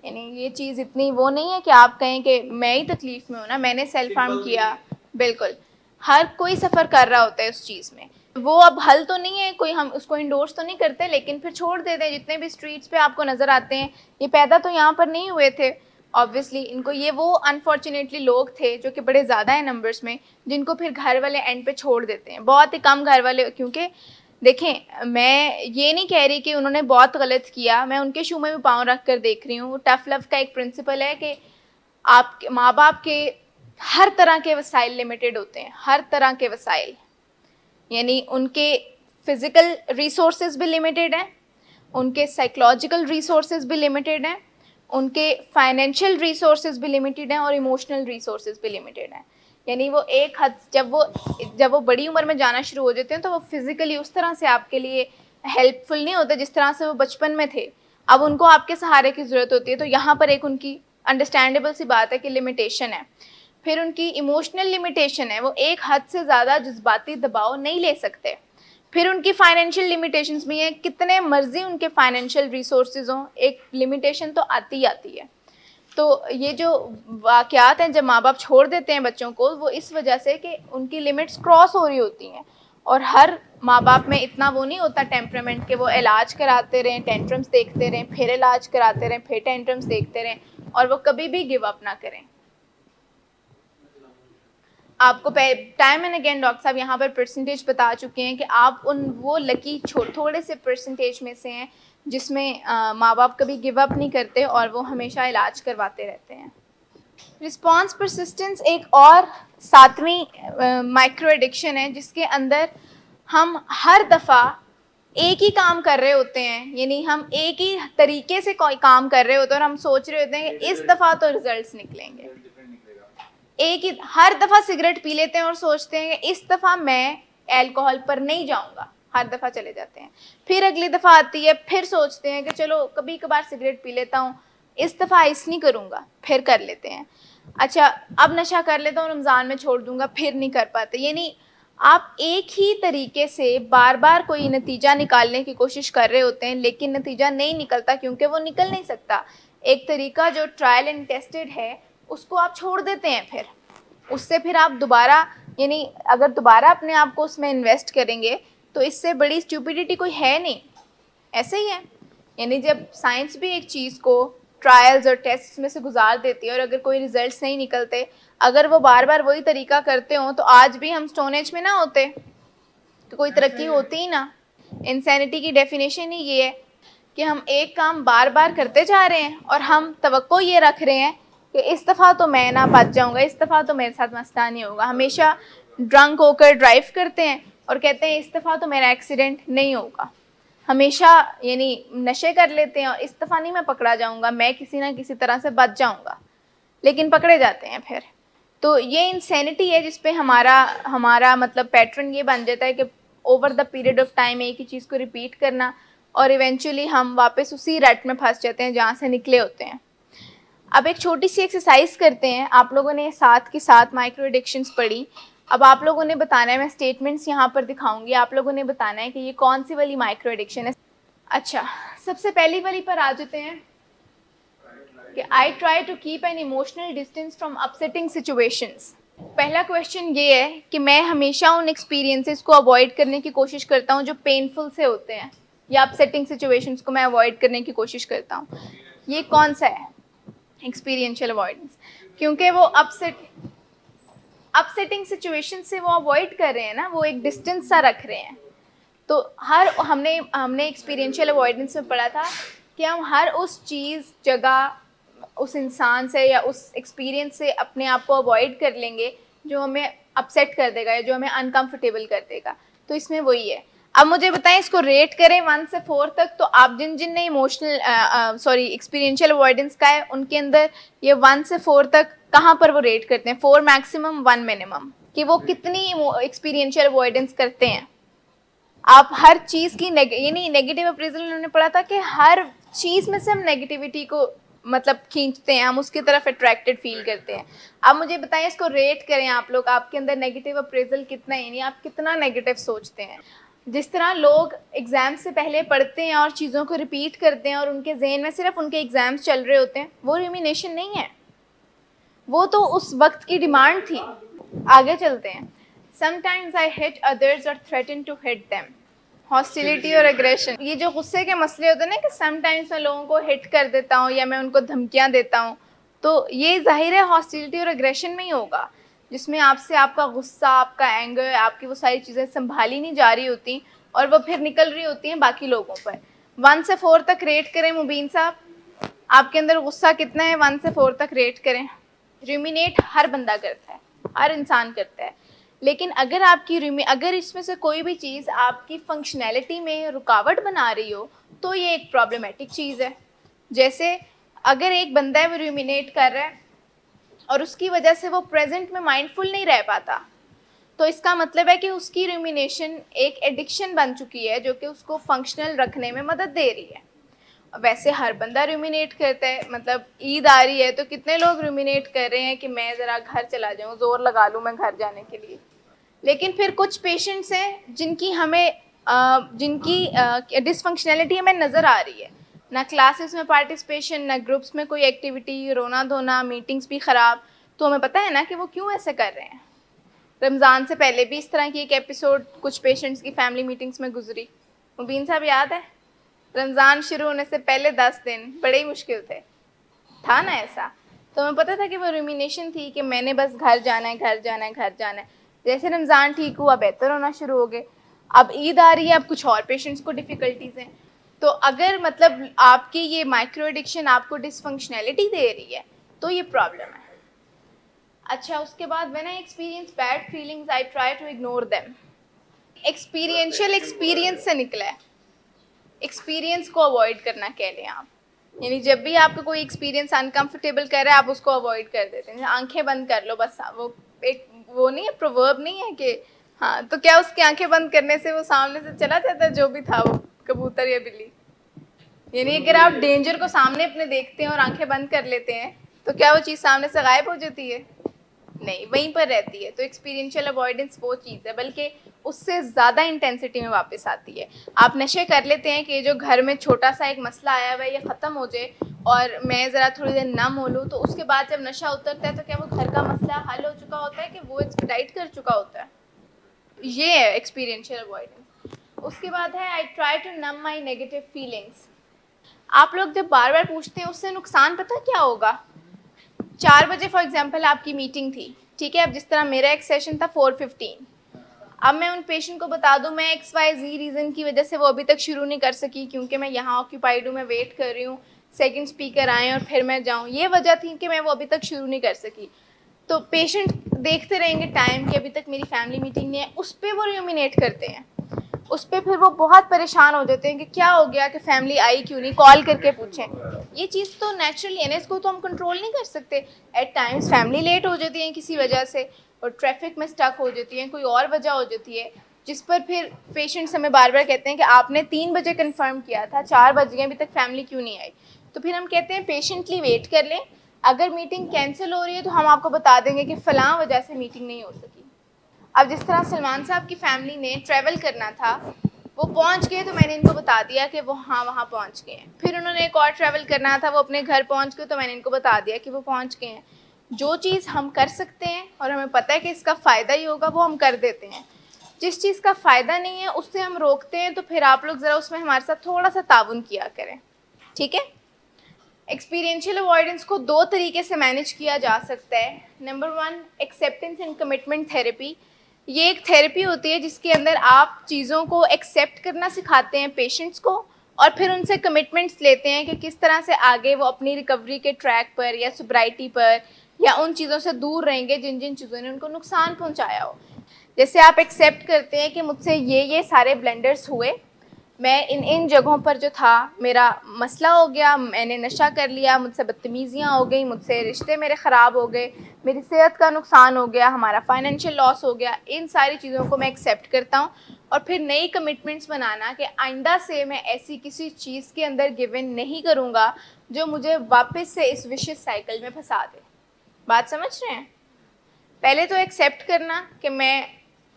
यानी ये चीज़ इतनी वो नहीं है कि आप कहें कि मैं ही तकलीफ में हूँ ना, मैंने सेल्फ हार्म किया। बिल्कुल, हर कोई सफ़र कर रहा होता है उस चीज़ में। वो अब हल तो नहीं है कोई, हम उसको इंडोर्स तो नहीं करते, लेकिन फिर छोड़ देते हैं। जितने भी स्ट्रीट्स पे आपको नज़र आते हैं, ये पैदा तो यहाँ पर नहीं हुए थे ऑब्वियसली, इनको ये वो अनफॉर्चुनेटली लोग थे जो कि बड़े ज़्यादा हैं नंबर्स में, जिनको फिर घर वाले एंड पे छोड़ देते हैं। बहुत ही कम घर वाले, क्योंकि देखें मैं ये नहीं कह रही कि उन्होंने बहुत गलत किया, मैं उनके शू में भी पाँव रख कर देख रही हूँ। टफ लव का एक प्रिंसिपल है कि आपके माँ बाप के हर तरह के वसाइल लिमिटेड होते हैं, हर तरह के वसाइल, यानी उनके फिज़िकल रिसोर्सेज भी लिमिटेड हैं, उनके साइकोलॉजिकल रिसोर्सेज भी लिमिटेड हैं, उनके फाइनेंशियल रिसोर्सेज भी लिमिटेड हैं, और इमोशनल रिसोर्सेज भी लिमिटेड हैं। यानी वो एक हद, जब वो बड़ी उम्र में जाना शुरू हो जाते हैं तो वो फिज़िकली उस तरह से आपके लिए हेल्पफुल नहीं होते जिस तरह से वो बचपन में थे। अब उनको आपके सहारे की ज़रूरत होती है। तो यहाँ पर एक उनकी अंडरस्टैंडेबल सी बात है कि लिमिटेशन है। फिर उनकी इमोशनल लिमिटेशन है, वो एक हद से ज़्यादा जज्बाती दबाव नहीं ले सकते। फिर उनकी फाइनेंशियल लिमिटेशंस भी हैं, कितने मर्जी उनके फाइनेंशियल रिसोर्सेज हों, एक लिमिटेशन तो आती ही आती है। तो ये जो वाक़यात हैं जब माँ बाप छोड़ देते हैं बच्चों को, वो इस वजह से कि उनकी लिमिट्स क्रॉस हो रही होती हैं। और हर माँ बाप में इतना वो नहीं होता टेम्परामेंट कि वो इलाज कराते रहें, टेंट्रम्स देखते रहें, फिर इलाज कराते रहें, फिर टेंट्रम्स देखते रहें, और वो कभी भी गिव अप ना करें। आपको टाइम एंड अगेन डॉक्टर साहब यहाँ पर परसेंटेज बता चुके हैं कि आप वो लकी थोड़े से परसेंटेज में से हैं जिसमें माँ बाप कभी गिव अप नहीं करते और वो हमेशा इलाज करवाते रहते हैं। रिस्पॉन्स परसिस्टेंस एक और 7वीं माइक्रो एडिक्शन है, जिसके अंदर हम हर दफ़ा एक ही काम कर रहे होते हैं, यानी हम एक ही तरीके से कोई काम कर रहे होते हैं और हम सोच रहे होते हैं कि इस दफ़ा तो रिजल्ट्स निकलेंगे। एक ही हर दफ़ा सिगरेट पी लेते हैं और सोचते हैं कि इस दफ़ा मैं अल्कोहल पर नहीं जाऊंगा, हर दफ़ा चले जाते हैं। फिर अगली दफ़ा आती है, फिर सोचते हैं कि चलो कभी कभार सिगरेट पी लेता हूँ, इस दफ़ा आइस नहीं करूँगा, फिर कर लेते हैं। अच्छा अब नशा कर लेता हूँ, रमज़ान में छोड़ दूँगा, फिर नहीं कर पाते। यानी आप एक ही तरीके से बार बार कोई नतीजा निकालने की कोशिश कर रहे होते हैं, लेकिन नतीजा नहीं निकलता क्योंकि वो निकल नहीं सकता। एक तरीका जो ट्रायल एंड टेस्टेड है उसको आप छोड़ देते हैं, फिर उससे फिर आप दोबारा, यानी अगर दोबारा अपने आप को उसमें इन्वेस्ट करेंगे तो इससे बड़ी स्टूपिडिटी कोई है नहीं। ऐसे ही है, यानी जब साइंस भी एक चीज़ को ट्रायल्स और टेस्ट में से गुजार देती है और अगर कोई रिजल्ट्स नहीं निकलते, अगर वो बार बार वही तरीका करते हों तो आज भी हम स्टोन एज में ना होते, तो कोई तरक्की होती ही ना। इंसैनिटी की डेफिनेशन ही ये है कि हम एक काम बार बार करते जा रहे हैं और हम तवक्को ये रख रहे हैं कि इस दफ़ा तो मैं ना बच जाऊंगा, इस दफ़ा तो मेरे साथ मसला नहीं होगा। हमेशा ड्रंक होकर ड्राइव करते हैं और कहते हैं इस दफ़ा तो मेरा एक्सीडेंट नहीं होगा। हमेशा यानी नशे कर लेते हैं और इस दफ़ा नहीं मैं पकड़ा जाऊंगा, मैं किसी ना किसी तरह से बच जाऊंगा, लेकिन पकड़े जाते हैं फिर। तो ये इंसैनिटी है जिस पे हमारा मतलब पैटर्न ये बन जाता है कि over the period of time एक ही चीज़ को रिपीट करना, और इवेंचुअली हम वापस उसी रट में फंस जाते हैं जहाँ से निकले होते हैं। अब एक छोटी सी एक्सरसाइज करते हैं। आप लोगों ने साथ के साथ माइक्रो एडिक्शंस पढ़ी, अब आप लोगों ने बताना है, मैं स्टेटमेंट्स यहाँ पर दिखाऊंगी, आप लोगों ने बताना है कि ये कौन सी वाली माइक्रो एडिक्शन है। अच्छा, सबसे पहली वाली पर आ जाते हैं कि I try to keep an emotional distance from upsetting situations. पहला क्वेश्चन ये है कि मैं हमेशा उन एक्सपीरियंसेस को अवॉइड करने की कोशिश करता हूँ जो पेनफुल से होते हैं, या अपसेटिंग सिचुएशंस को मैं अवॉइड करने की कोशिश करता हूँ। ये कौन सा है? एक्सपीरियंशियल अवॉइडेंस, क्योंकि वो अपसेटिंग सिचुएशन से वो अवॉइड कर रहे हैं ना, वो एक डिस्टेंस सा रख रहे हैं। तो हमने एक्सपीरियंशियल अवॉइडेंस में पढ़ा था कि हम हर उस चीज़, जगह, उस इंसान से या उस एक्सपीरियंस से अपने आप को अवॉइड कर लेंगे जो हमें अपसेट कर देगा या जो हमें अनकंफर्टेबल कर देगा। तो इसमें वही है। अब मुझे बताएं, इसको रेट करें 1 से 4 तक, तो आप जिन ने एक्सपीरियंशियल अवॉइडेंस का है उनके अंदर ये 1 से 4 तक कहाँ पर वो रेट करते हैं? 4 मैक्सिमम 1 मिनिमम, कि वो कितनी एक्सपीरियंशियल अवॉइडेंस करते हैं। आप हर चीज़ की यानी नेगेटिव अप्रेजल उन्होंने पढ़ा था कि हर चीज़ में से हम नेगेटिविटी को मतलब खींचते हैं, हम उसकी तरफ अट्रैक्टेड फील करते हैं। अब मुझे बताएं, इसको रेट करें आप लोग, आपके अंदर नेगेटिव अप्रेजल कितना है, यानी आप कितना नेगेटिव सोचते हैं। जिस तरह लोग एग्ज़ाम से पहले पढ़ते हैं और चीज़ों को रिपीट करते हैं और उनके जहन में सिर्फ उनके एग्ज़ाम्स चल रहे होते हैं, वो रूमिनेशन नहीं है, वो तो उस वक्त की डिमांड थी। आगे चलते हैं। समटाइम्स आई हिट अदर्स और threaten to hit them, hostility और एग्रेशन। ये जो गुस्से के मसले होते हैं ना कि समटाइम्स मैं लोगों को हिट कर देता हूँ या मैं उनको धमकियाँ देता हूँ, तो ये जाहिर है हॉस्टिलिटी और एग्रेशन में ही होगा, जिसमें आपसे आपका गुस्सा, आपका एंगर, आपकी वो सारी चीज़ें संभाली नहीं जा रही होती और वो फिर निकल रही होती हैं बाकी लोगों पर। 1 से 4 तक रेट करें मुबीन साहब, आपके अंदर गुस्सा कितना है? 1 से 4 तक रेट करें। रूमिनेट हर बंदा करता है, हर इंसान करता है, लेकिन अगर इसमें से कोई भी चीज़ आपकी फंक्शनैलिटी में रुकावट बना रही हो तो ये एक प्रॉब्लमेटिक चीज़ है। जैसे अगर एक बंदा है वो रूमिनेट कर रहा है और उसकी वजह से वो प्रेजेंट में माइंडफुल नहीं रह पाता, तो इसका मतलब है कि उसकी रूमिनेशन एक एडिक्शन बन चुकी है जो कि उसको फंक्शनल रखने में मदद दे रही है। वैसे हर बंदा रूमिनेट करता है, मतलब ईद आ रही है तो कितने लोग रूमिनेट कर रहे हैं कि मैं ज़रा घर चला जाऊँ, ज़ोर लगा लूँ मैं घर जाने के लिए। लेकिन फिर कुछ पेशेंट्स हैं जिनकी डिसफंक्शनैलिटी हमें नज़र आ रही है, ना क्लासेस में पार्टिसिपेशन, ना ग्रुप्स में कोई एक्टिविटी, रोना धोना, मीटिंग्स भी ख़राब। तो हमें पता है ना कि वो क्यों ऐसे कर रहे हैं। रमज़ान से पहले भी इस तरह की एक एपिसोड कुछ पेशेंट्स की फैमिली मीटिंग्स में गुजरी। मुबीन साहब याद है? रमज़ान शुरू होने से पहले 10 दिन बड़े ही मुश्किल थे, था ना ऐसा? तो हमें पता था कि वो रूमिनेशन थी कि मैंने बस घर जाना है, घर जाना है, घर जाना है। जैसे रमज़ान ठीक हुआ, बेहतर होना शुरू हो गए। अब ईद आ रही है, अब कुछ और पेशेंट्स को डिफ़िकल्टीज़ हैं। तो अगर मतलब आपकी ये माइक्रो एडिक्शन आपको डिसफंक्शनैलिटी दे रही है तो ये प्रॉब्लम है। अच्छा, उसके बाद when I experience bad feelings I try to ignore them. Experiential experience से निकला है, एक्सपीरियंस को अवॉइड करना कह लें आप। यानी जब भी आपको कोई एक्सपीरियंस अनकंफर्टेबल कर रहा है आप उसको अवॉइड कर देते हैं, आंखें बंद कर लो बस। वो एक वो नहीं है, प्रोवर्ब नहीं है कि हाँ, तो क्या उसकी आंखें बंद करने से वो सामने से चला जाता है जो भी था, वो कबूतर या बिल्ली? यानी अगर आप डेंजर को सामने अपने देखते हैं और आंखें बंद कर लेते हैं तो क्या वो चीज़ सामने से गायब हो जाती है? नहीं, वहीं पर रहती है। तो एक्सपीरियंशियल अवॉइडेंस वो चीज़ है, बल्कि उससे ज़्यादा इंटेंसिटी में वापस आती है। आप नशे कर लेते हैं कि जो घर में छोटा सा एक मसला आया हुआ है ये ख़त्म हो जाए और मैं ज़रा थोड़ी देर नम हो लूँ, तो उसके बाद जब नशा उतरता है तो क्या वो घर का मसला हल हो चुका होता है कि वो एक्सपेडाइट कर चुका होता है? ये है एक्सपीरियंशियल अवॉइडेंस। उसके बाद है I try to numb my negative feelings. आप लोग जब बार बार पूछते हैं उससे नुकसान पता क्या होगा? 4 बजे फॉर एग्जांपल आपकी मीटिंग थी, ठीक है? अब जिस तरह मेरा एक सेशन था 4:15, अब मैं उन पेशेंट को बता दूं मैं XYZ रीज़न की वजह से वो अभी तक शुरू नहीं कर सकी क्योंकि मैं यहाँ ऑक्यूपाइड हूँ, मैं वेट कर रही हूँ सेकंड स्पीकर आए और फिर मैं जाऊँ, ये वजह थी कि मैं वो अभी तक शुरू नहीं कर सकी। तो पेशेंट देखते रहेंगे टाइम कि अभी तक मेरी फैमिली मीटिंग नहीं है, उस पर वो रूमिनेट करते हैं, उस पर फिर वो बहुत परेशान हो जाते हैं कि क्या हो गया कि फैमिली आई क्यों नहीं, कॉल करके पूछें। ये चीज़ तो नेचुरली है ना, इसको तो हम कंट्रोल नहीं कर सकते। एट टाइम्स फैमिली लेट हो जाती है किसी वजह से और ट्रैफिक में स्टक हो जाती है, कोई और वजह हो जाती है, जिस पर फिर पेशेंट्स हमें बार बार कहते हैं कि आपने 3 बजे कंफर्म किया था, 4 बज गए, अभी तक फैमिली क्यों नहीं आई? तो फिर हम कहते हैं पेशेंटली वेट कर लें, अगर मीटिंग कैंसिल हो रही है तो हम आपको बता देंगे कि फ़लाँ वजह से मीटिंग नहीं हो सकी। अब जिस तरह सलमान साहब की फैमिली ने ट्रैवल करना था, वो पहुंच गए तो मैंने इनको बता दिया कि वो हाँ वहाँ पहुंच गए हैं। फिर उन्होंने एक और ट्रैवल करना था, वो अपने घर पहुंच गए तो मैंने इनको बता दिया कि वो पहुंच गए हैं। जो चीज़ हम कर सकते हैं और हमें पता है कि इसका फ़ायदा ही होगा वो हम कर देते हैं। जिस चीज़ का फ़ायदा नहीं है उससे हम रोकते हैं, तो फिर आप लोग ज़रा उसमें हमारे साथ थोड़ा सा ताउन किया करें, ठीक है? एक्सपीरियंशियल अवॉइडेंस को 2 तरीके से मैनेज किया जा सकता है। Number 1, acceptance and commitment therapy. ये एक थेरेपी होती है जिसके अंदर आप चीज़ों को एक्सेप्ट करना सिखाते हैं पेशेंट्स को और फिर उनसे कमिटमेंट्स लेते हैं कि किस तरह से आगे वो अपनी रिकवरी के ट्रैक पर या सोब्राइटी पर या उन चीज़ों से दूर रहेंगे जिन जिन चीज़ों ने उनको नुकसान पहुंचाया हो। जैसे आप एक्सेप्ट करते हैं कि मुझसे ये सारे ब्लेंडर्स हुए, मैं इन जगहों पर जो था मेरा मसला हो गया, मैंने नशा कर लिया, मुझसे बदतमीज़ियाँ हो गई, मुझसे रिश्ते मेरे ख़राब हो गए, मेरी सेहत का नुकसान हो गया, हमारा फाइनेंशियल लॉस हो गया। इन सारी चीज़ों को मैं एक्सेप्ट करता हूँ और फिर नई कमिटमेंट्स बनाना कि आइंदा से मैं ऐसी किसी चीज़ के अंदर गिव इन नहीं करूँगा जो मुझे वापस से इस विशियस साइकिल में फंसा दे। बात समझ रहे हैं? पहले तो एक्सेप्ट करना कि मैं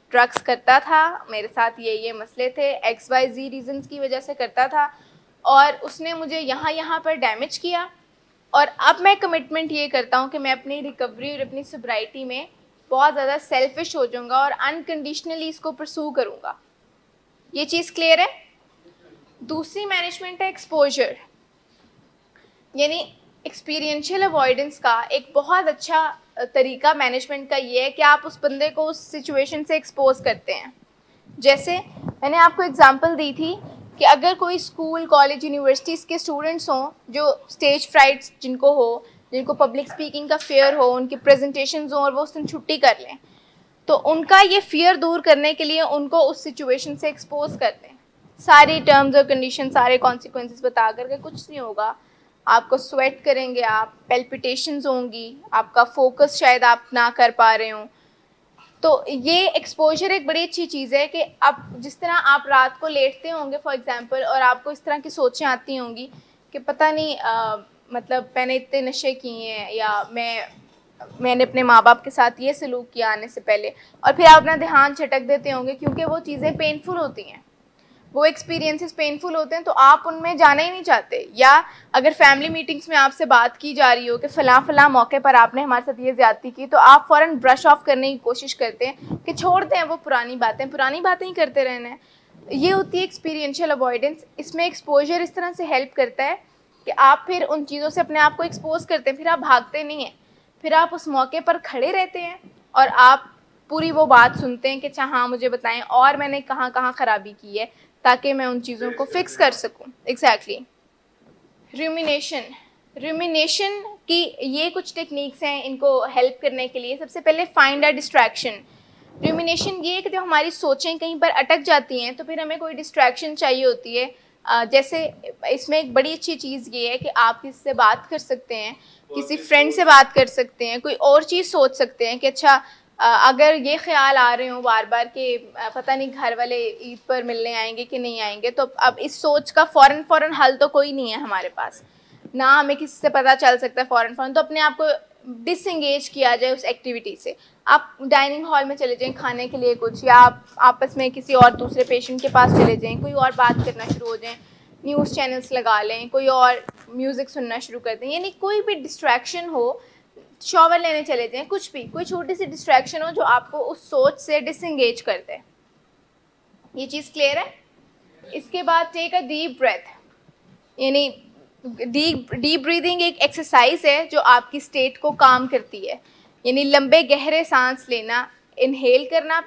ड्रग्स करता था, मेरे साथ ये मसले थे, XYZ रीजंस की वजह से करता था, और उसने मुझे यहाँ पर डैमेज किया। और अब मैं कमिटमेंट ये करता हूँ कि मैं अपनी रिकवरी और अपनी सोब्राइटी में बहुत ज़्यादा सेल्फिश हो जाऊँगा और अनकंडीशनली इसको परसू करूँगा। ये चीज़ क्लियर है? दूसरी मैनेजमेंट है एक्सपोजर, यानी एक्सपीरियंशियल अवॉइडेंस का एक बहुत अच्छा तरीका मैनेजमेंट का ये है कि आप उस बंदे को उस सिचुएशन से एक्सपोज करते हैं। जैसे मैंने आपको एग्जांपल दी थी कि अगर कोई स्कूल, कॉलेज, यूनिवर्सिटीज़ के स्टूडेंट्स हों जो स्टेज फ्राइट्स जिनको हो, जिनको पब्लिक स्पीकिंग का फियर हो, उनकी प्रेजेंटेशंस हों और वो उस दिन छुट्टी कर लें, तो उनका ये फियर दूर करने के लिए उनको उस सिचुएशन से एक्सपोज करते हैं, सारी टर्म्स और कंडीशन, सारे कॉन्सिक्वेंसेस बता करके। कुछ नहीं होगा, आपको स्वेट करेंगे, आप पेल्पिटेशंस होंगी, आपका फोकस शायद आप ना कर पा रहे हो। तो ये एक्सपोजर एक बड़ी अच्छी चीज़ है कि अब जिस तरह आप रात को लेटते होंगे फॉर एग्जांपल, और आपको इस तरह की सोचें आती होंगी कि पता नहीं मतलब मैंने इतने नशे किए हैं, या मैंने अपने माँ बाप के साथ ये सलूक किया आने से पहले, और फिर आप अपना ध्यान झटक देते होंगे क्योंकि वो चीज़ें पेनफुल होती हैं, वो एक्सपीरियंसेस पेनफुल होते हैं, तो आप उनमें जाना ही नहीं चाहते। या अगर फैमिली मीटिंग्स में आपसे बात की जा रही हो कि फ़लाँ मौके पर आपने हमारे साथ ये ज़्यादती की, तो आप फ़ौरन ब्रश ऑफ करने की कोशिश करते हैं कि छोड़ दें वो पुरानी बातें ही करते रहना है। ये होती है एक्सपीरियंशियल अवॉइडेंस। इसमें एक्सपोजर इस तरह से हेल्प करता है कि आप फिर उन चीज़ों से अपने आप को एक्सपोज करते हैं, फिर आप भागते नहीं हैं, फिर आप उस मौके पर खड़े रहते हैं और आप पूरी वो बात सुनते हैं कि अच्छा हाँ मुझे बताएं और मैंने कहाँ कहाँ ख़राबी की है, ताकि मैं उन चीज़ों को फिक्स कर सकूं। एग्जैक्टली। रूमिनेशन की ये कुछ टेक्निक्स हैं इनको हेल्प करने के लिए। सबसे पहले फाइंड अ डिस्ट्रैक्शन। रूमिनेशन ये है कि जब हमारी सोचें कहीं पर अटक जाती हैं तो फिर हमें कोई डिस्ट्रैक्शन चाहिए होती है। जैसे इसमें एक बड़ी अच्छी चीज़ ये है कि आप किसी से बात कर सकते हैं, किसी फ्रेंड से बात कर सकते हैं, कोई और चीज़ सोच सकते हैं कि अच्छा अगर ये ख्याल आ रहे हो बार बार कि पता नहीं घर वाले ईद पर मिलने आएंगे कि नहीं आएंगे, तो अब इस सोच का फ़ौरन हल तो कोई नहीं है हमारे पास, ना हमें किसी से पता चल सकता है फ़ौरन, तो अपने आप को डिसएंगेज किया जाए उस एक्टिविटी से। आप डाइनिंग हॉल में चले जाएं खाने के लिए कुछ, या आप आपस में किसी और दूसरे पेशेंट के पास चले जाएं, कोई और बात करना शुरू हो जाएं, न्यूज़ चैनल्स लगा लें, कोई और म्यूज़िक सुनना शुरू कर दें, यानी कोई भी डिस्ट्रैक्शन हो, शॉवर लेने चले जाएं, कुछ भी, कोई छोटी सी डिस्ट्रैक्शन हो जो आपको उस सोच से डिसएंगेज कर दे। ये चीज़ क्लियर है? इसके बाद टेक अ डीप ब्रेथ, यानी डीप ब्रीदिंग एक एक्सरसाइज है जो आपकी स्टेट को काम करती है, यानी लंबे गहरे सांस लेना, इनहेल करना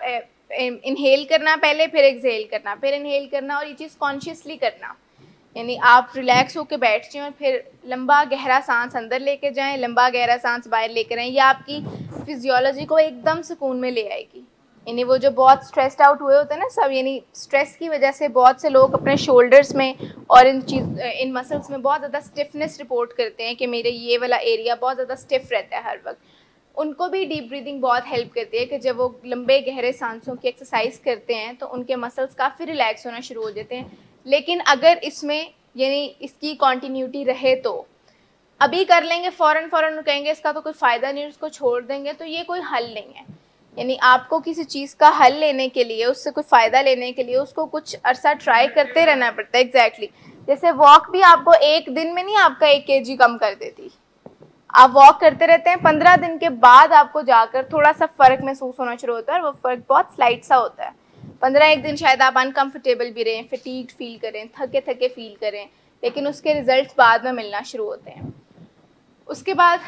पहले, फिर एक्सहेल करना, फिर इनहेल करना, और ये चीज़ कॉन्शियसली करना, यानी आप रिलैक्स होकर बैठ जाएं और फिर लंबा गहरा सांस अंदर लेके जाएं, लंबा गहरा सांस बाहर लेकर आएँ। ये आपकी फिजियोलॉजी को एकदम सुकून में ले आएगी। यानी वो जो बहुत स्ट्रेस्ड आउट हुए होते हैं ना सब, यानी स्ट्रेस की वजह से बहुत से लोग अपने शोल्डर्स में और इन मसल्स में बहुत ज़्यादा स्टिफनेस रिपोर्ट करते हैं कि मेरे ये वाला एरिया बहुत ज़्यादा स्टिफ रहता है हर वक्त। उनको भी डीप ब्रीदिंग बहुत हेल्प करती है कि जब वो लंबे गहरे सांसों की एक्सरसाइज करते हैं तो उनके मसल्स काफ़ी रिलैक्स होना शुरू हो जाते हैं। लेकिन अगर इसमें यानी इसकी कॉन्टीन्यूटी रहे तो अभी कर लेंगे फ़ौरन कहेंगे इसका तो कोई फ़ायदा नहीं, उसको छोड़ देंगे, तो ये कोई हल नहीं है। यानी आपको किसी चीज़ का हल लेने के लिए, उससे कोई फ़ायदा लेने के लिए उसको कुछ अरसा ट्राई करते रहना पड़ता है। एग्जैक्टली। जैसे वॉक भी आपको एक दिन में नहीं आपका 1 kg कम कर देती, आप वॉक करते रहते हैं, 15 दिन के बाद आपको जाकर थोड़ा सा फ़र्क महसूस होना शुरू होता है, और वो फ़र्क बहुत स्लाइट सा होता है। 15 दिन शायद आप अनकम्फर्टेबल भी रहें, फटीग्ड फील करें, थके फील करें, लेकिन उसके रिजल्ट्स बाद में मिलना शुरू होते हैं। उसके बाद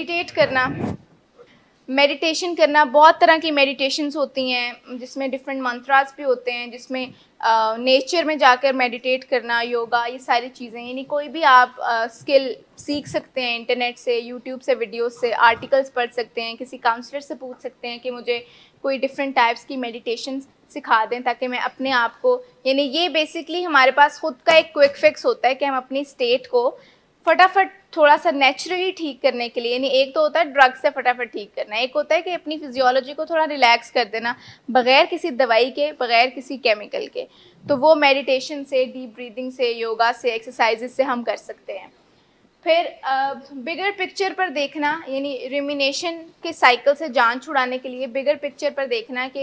मेडिटेशन करना, बहुत तरह की मेडिटेशंस होती हैं जिसमें डिफरेंट मंत्रास भी होते हैं, जिसमें नेचर में जाकर मेडिटेट करना, योगा, ये सारी चीज़ें, यानी कोई भी आप स्किल सीख सकते हैं इंटरनेट से, यूट्यूब से, वीडियोस से, आर्टिकल्स पढ़ सकते हैं, किसी काउंसलर से पूछ सकते हैं कि मुझे कोई डिफरेंट टाइप्स की मेडिटेशन सिखा दें ताकि मैं अपने आप को, यानी ये बेसिकली हमारे पास खुद का एक क्विक फिक्स होता है कि हम अपनी स्टेट को फटाफट थोड़ा सा नेचुरली ठीक करने के लिए, यानी एक तो होता है ड्रग से फटाफट ठीक करना, एक होता है कि अपनी फिजियोलॉजी को थोड़ा रिलैक्स कर देना बग़ैर किसी दवाई के, बग़ैर किसी केमिकल के, तो वो मेडिटेशन से, डीप ब्रीदिंग से, योगा से, एक्सरसाइजेस से हम कर सकते हैं। फिर बिगर पिक्चर पर देखना, यानी रूमिनेशन के साइकिल से जान छुड़ाने के लिए बिगर पिक्चर पर देखना कि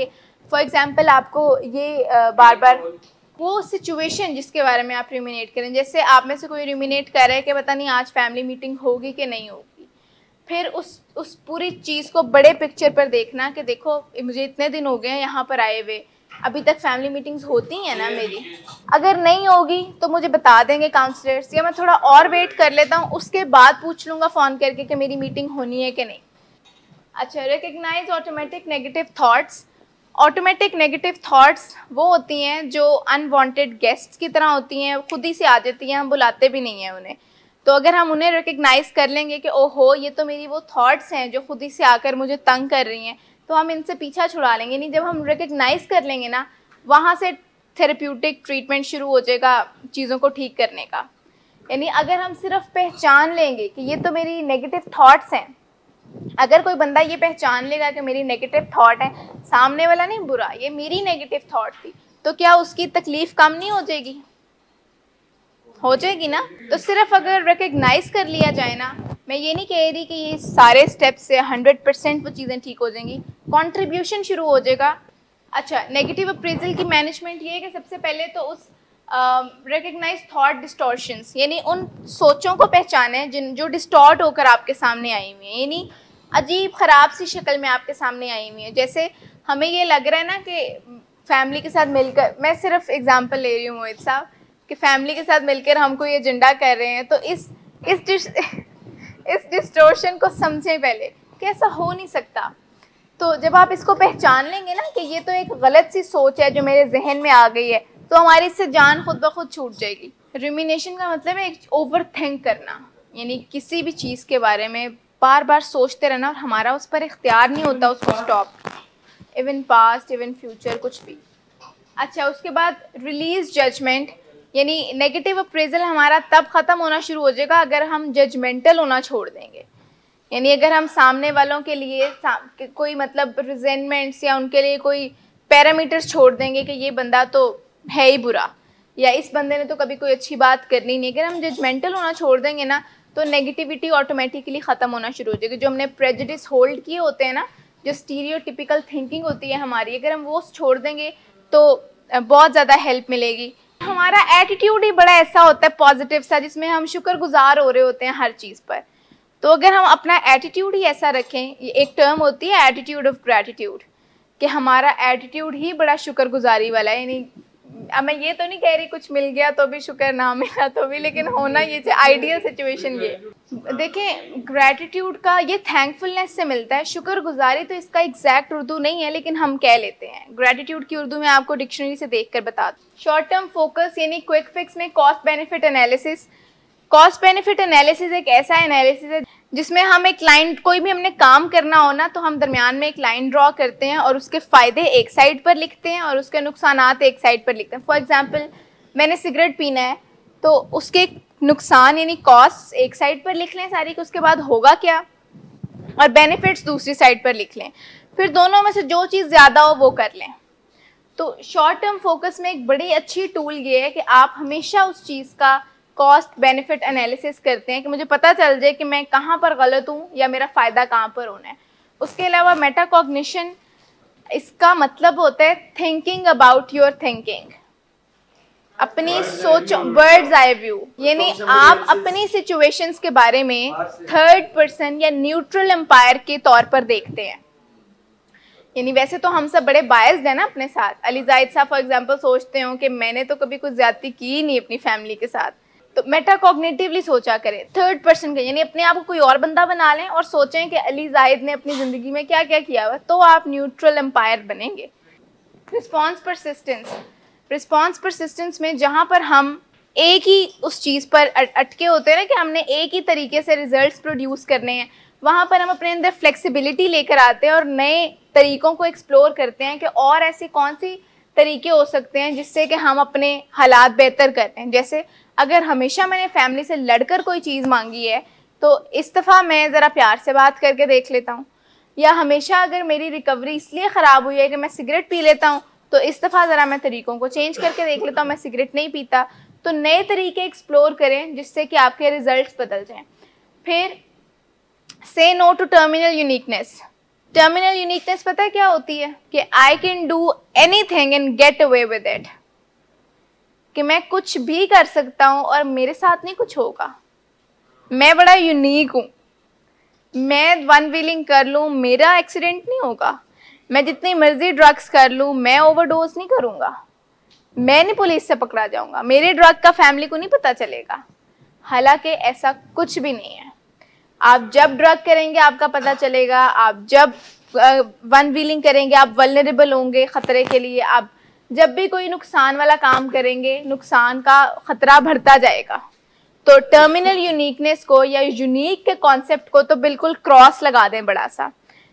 फॉर एग्जाम्पल आपको ये बार बार वो सिचुएशन जिसके बारे में आप रिमिनेट करें, जैसे आप में से कोई रिमिनेट कर रहा है कि पता नहीं आज फैमिली मीटिंग होगी कि नहीं होगी, फिर उस पूरी चीज़ को बड़े पिक्चर पर देखना कि देखो मुझे इतने दिन हो गए हैं यहाँ पर आए हुए, अभी तक फैमिली मीटिंग्स होती हैं ना मेरी, अगर नहीं होगी तो मुझे बता देंगे काउंसलर्स, या मैं थोड़ा और वेट कर लेता हूँ, उसके बाद पूछ लूँगा फ़ोन करके कि मेरी मीटिंग होनी है कि नहीं। अच्छा, recognise automatic negative thoughts. Automatic negative thoughts वो होती हैं जो अनवांटेड गेस्ट्स की तरह होती हैं, खुद ही से आ जाती हैं, हम बुलाते भी नहीं हैं उन्हें। तो अगर हम उन्हें रिकग्नाइज़ कर लेंगे कि ओहो ये तो मेरी वो थॉट्स हैं जो खुद ही से आकर मुझे तंग कर रही हैं, तो हम इनसे पीछा छुड़ा लेंगे नहीं। जब हम रिकग्नाइज़ कर लेंगे ना, वहाँ से थेरेप्यूटिक ट्रीटमेंट शुरू हो जाएगा चीज़ों को ठीक करने का। यानी अगर हम सिर्फ पहचान लेंगे कि ये तो मेरी नेगेटिव थाट्स हैं, अगर कोई बंदा ये पहचान लेगा कि मेरी नेगेटिव थॉट है, सामने वाला नहीं बुरा, ये मेरी नेगेटिव थॉट थी, तो क्या उसकी तकलीफ़ कम नहीं हो जाएगी? हो जाएगी ना। तो सिर्फ अगर रिकग्नाइज कर लिया जाए ना, मैं ये नहीं कह रही कि ये सारे स्टेप्स से 100% वो चीज़ें ठीक हो जाएंगी, कंट्रीब्यूशन शुरू हो जाएगा। अच्छा, नेगेटिव अप्रेजल की मैनेजमेंट ये है कि सबसे पहले तो उस रिकग्नाइज थॉट डिस्टॉर्शंस, यानी उन सोचों को पहचाने जो डिस्टॉर्ट होकर आपके सामने आई हुई हैं, यानी अजीब ख़राब सी शक्ल में आपके सामने आई हुई हैं। जैसे हमें ये लग रहा है ना कि फैमिली के साथ मिलकर, मैं सिर्फ एग्जांपल ले रही हूँ मोहित साहब, कि फैमिली के साथ मिलकर हम कोई एजेंडा कर रहे हैं, तो इस डिस्टॉर्शन को समझें पहले कि ऐसा हो नहीं सकता। तो जब आप इसको पहचान लेंगे ना कि ये तो एक गलत सी सोच है जो मेरे जहन में आ गई है, तो हमारी इससे जान खुद ब खुद छूट जाएगी। रुमिनेशन का मतलब है ओवर थिंक करना, यानी किसी भी चीज़ के बारे में बार बार सोचते रहना और हमारा उस पर इख्तियार नहीं होता उसको stop, even past even future कुछ भी। अच्छा, उसके बाद रिलीज जजमेंट, यानी नेगेटिव अप्रेजल हमारा तब ख़त्म होना शुरू हो जाएगा अगर हम जजमेंटल होना छोड़ देंगे। यानी अगर हम सामने वालों के लिए कोई मतलब रिजेंटमेंट्स या उनके लिए कोई पैरामीटर्स छोड़ देंगे कि ये बंदा तो है ही बुरा, या इस बंदे ने तो कभी कोई अच्छी बात करनी नहीं, अगर हम जजमेंटल होना छोड़ देंगे ना, तो नेगेटिविटी ऑटोमेटिकली ख़त्म होना शुरू हो जाएगी। जो हमने प्रेजुडिस होल्ड किए होते हैं ना, जो स्टीरियोटिपिकल थिंकिंग होती है हमारी, अगर हम वो छोड़ देंगे तो बहुत ज़्यादा हेल्प मिलेगी। हमारा एटीट्यूड ही बड़ा ऐसा होता है पॉजिटिव सा, जिसमें हम शुक्रगुजार हो रहे होते हैं हर चीज़ पर। तो अगर हम अपना एटीट्यूड ही ऐसा रखें, एक टर्म होती है एटीट्यूड ऑफ ग्रैटिट्यूड, कि हमारा एटीट्यूड ही बड़ा शुक्रगुजारी वाला है। यानी अब मैं ये तो नहीं कह रही कुछ मिल गया तो भी शुक्र, ना मिला तो भी, लेकिन होना ये आइडियल सिचुएशन ये। देखें, ग्रैटिट्यूड का ये थैंकफुलनेस से मिलता है, शुक्रगुजारी तो इसका एग्जैक्ट उर्दू नहीं है, लेकिन हम कह लेते हैं। ग्रैटिट्यूड की उर्दू में आपको डिक्शनरी से देख कर बता दूँ। शॉर्ट टर्म फोकस, यानी क्विक फिक्स में cost benefit analysis. Cost benefit analysis एक ऐसा एनालिसिस है जिसमें हम एक लाइन, कोई भी हमने काम करना हो ना, तो हम दरमियान में एक लाइन ड्रॉ करते हैं और उसके फ़ायदे एक साइड पर लिखते हैं और उसके नुकसानात एक साइड पर लिखते हैं। फॉर एग्जांपल, मैंने सिगरेट पीना है तो उसके नुकसान यानी कॉस्ट एक साइड पर लिख लें सारी, कि उसके बाद होगा क्या, और बेनिफिट्स दूसरी साइड पर लिख लें, फिर दोनों में से जो चीज़ ज़्यादा हो वो कर लें। तो शॉर्ट टर्म फोकस में एक बड़ी अच्छी टूल ये है कि आप हमेशा उस चीज़ का कॉस्ट बेनिफिट एनालिसिस करते हैं कि मुझे पता चल जाए कि मैं कहाँ पर गलत हूँ या मेरा फ़ायदा कहाँ पर होना है। उसके अलावा मेटाकॉग्निशन, इसका मतलब होता है थिंकिंग अबाउट योर थिंकिंग, अपनी सोच, बर्ड्स आई व्यू, यानी आप अपनी सिचुएशंस के बारे में थर्ड पर्सन या न्यूट्रल एम्पायर के तौर पर देखते हैं। यानी वैसे तो हम सब बड़े बायस्ड हैं ना अपने साथ। अली जाहिद साहब फॉर एग्जांपल सोचते हो कि मैंने तो कभी कुछ ज्यादती की नहीं अपनी फैमिली के साथ, तो मेटाकॉग्निटिवली सोचा करें, थर्ड पर्सन के, यानी अपने आप को कोई और बंदा बना लें और सोचें कि अली जाहिद ने अपनी ज़िंदगी में क्या क्या किया हुआ, तो आप न्यूट्रल एम्पायर बनेंगे। रिस्पॉन्स परसिस्टेंस, रिस्पॉन्स परसिस्टेंस में जहाँ पर हम एक ही उस चीज़ पर अटके होते हैं ना, कि हमने एक ही तरीके से रिजल्ट्स प्रोड्यूस करने हैं, वहाँ पर हम अपने अंदर फ्लेक्सिबिलिटी लेकर आते हैं और नए तरीक़ों को एक्सप्लोर करते हैं कि और ऐसी कौन सी तरीके हो सकते हैं जिससे कि हम अपने हालात बेहतर करते हैं। जैसे अगर हमेशा मैंने फैमिली से लड़कर कोई चीज़ मांगी है, तो इस दफ़ा मैं ज़रा प्यार से बात करके देख लेता हूँ। या हमेशा अगर मेरी रिकवरी इसलिए ख़राब हुई है कि मैं सिगरेट पी लेता हूँ, तो इस दफ़ा ज़रा मैं तरीक़ों को चेंज करके देख लेता हूँ, मैं सिगरेट नहीं पीता। तो नए तरीके एक्सप्लोर करें जिससे कि आपके रिजल्ट्स बदल जाएं। फिर से no to terminal uniqueness, terminal uniqueness पता है क्या होती है? कि I can do anything and get away with it, कि मैं कुछ भी कर सकता हूं और मेरे साथ नहीं कुछ होगा। मैं बड़ा यूनिक हूं, मैं वन व्हीलिंग कर लूं, मेरा एक्सीडेंट नहीं होगा। मैं जितनी मर्जी ड्रग्स कर लूं, मैं ओवरडोज नहीं करूंगा, मैं नहीं पुलिस से पकड़ा जाऊंगा, मेरे ड्रग का फैमिली को नहीं पता चलेगा। हालांकि ऐसा कुछ भी नहीं है। आप जब ड्रग करेंगे आपका पता चलेगा, आप जब वन व्हीलिंग करेंगे आप वल्नरेबल होंगे खतरे के लिए, आप जब भी कोई नुकसान वाला काम करेंगे नुकसान का खतरा बढ़ता जाएगा। तो टर्मिनल यूनिकनेस को या यूनिक के कॉन्सेप्ट को तो बिल्कुल क्रॉस लगा दें बड़ा सा।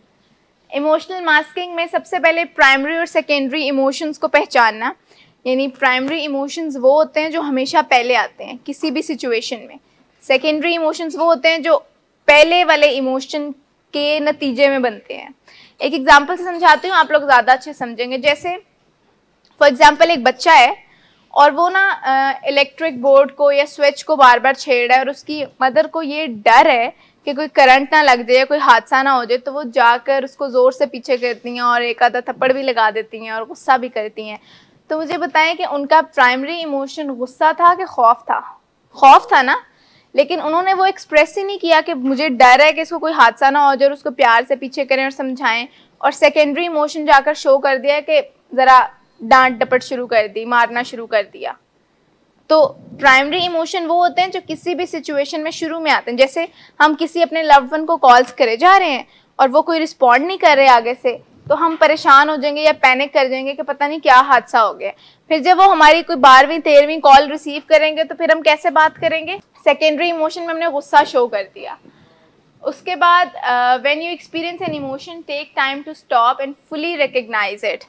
इमोशनल मास्किंग में सबसे पहले प्राइमरी और सेकेंडरी इमोशंस को पहचानना, यानी प्राइमरी इमोशंस वो होते हैं जो हमेशा पहले आते हैं किसी भी सिचुएशन में। सेकेंडरी इमोशंस वो होते हैं जो पहले वाले इमोशन के नतीजे में बनते हैं। एक एग्जांपल से समझाती हूँ, आप लोग ज़्यादा अच्छे समझेंगे। जैसे फॉर एग्जांपल एक बच्चा है और वो ना इलेक्ट्रिक बोर्ड को या स्विच को बार बार छेड़ रहा है और उसकी मदर को ये डर है कि कोई करंट ना लग जाए, कोई हादसा ना हो जाए, तो वो जाकर उसको ज़ोर से पीछे करती हैं और एक आधा थप्पड़ भी लगा देती हैं और गुस्सा भी करती हैं। तो मुझे बताएं कि उनका प्राइमरी इमोशन गुस्सा था कि खौफ था? खौफ था ना, लेकिन उन्होंने वो एक्सप्रेस ही नहीं किया कि मुझे डर है कि इसको कोई हादसा ना हो जाए और उसको प्यार से पीछे करें और समझाएं। और सेकेंडरी इमोशन जाकर शो कर दिया कि ज़रा डांट डपट शुरू कर दी, मारना शुरू कर दिया। तो प्राइमरी इमोशन वो होते हैं जो किसी भी सिचुएशन में शुरू में आते हैं। जैसे हम किसी अपने लव्ड वन को कॉल्स करे जा रहे हैं और वो कोई रिस्पॉन्ड नहीं कर रहे आगे से, तो हम परेशान हो जाएंगे या पैनिक कर जाएंगे कि पता नहीं क्या हादसा हो गया। फिर जब वो हमारी कोई 12वीं 13वीं कॉल रिसीव करेंगे तो फिर हम कैसे बात करेंगे? सेकेंडरी इमोशन में हमने गुस्सा शो कर दिया। उसके बाद when you experience an emotion take time to stop and fully recognise it.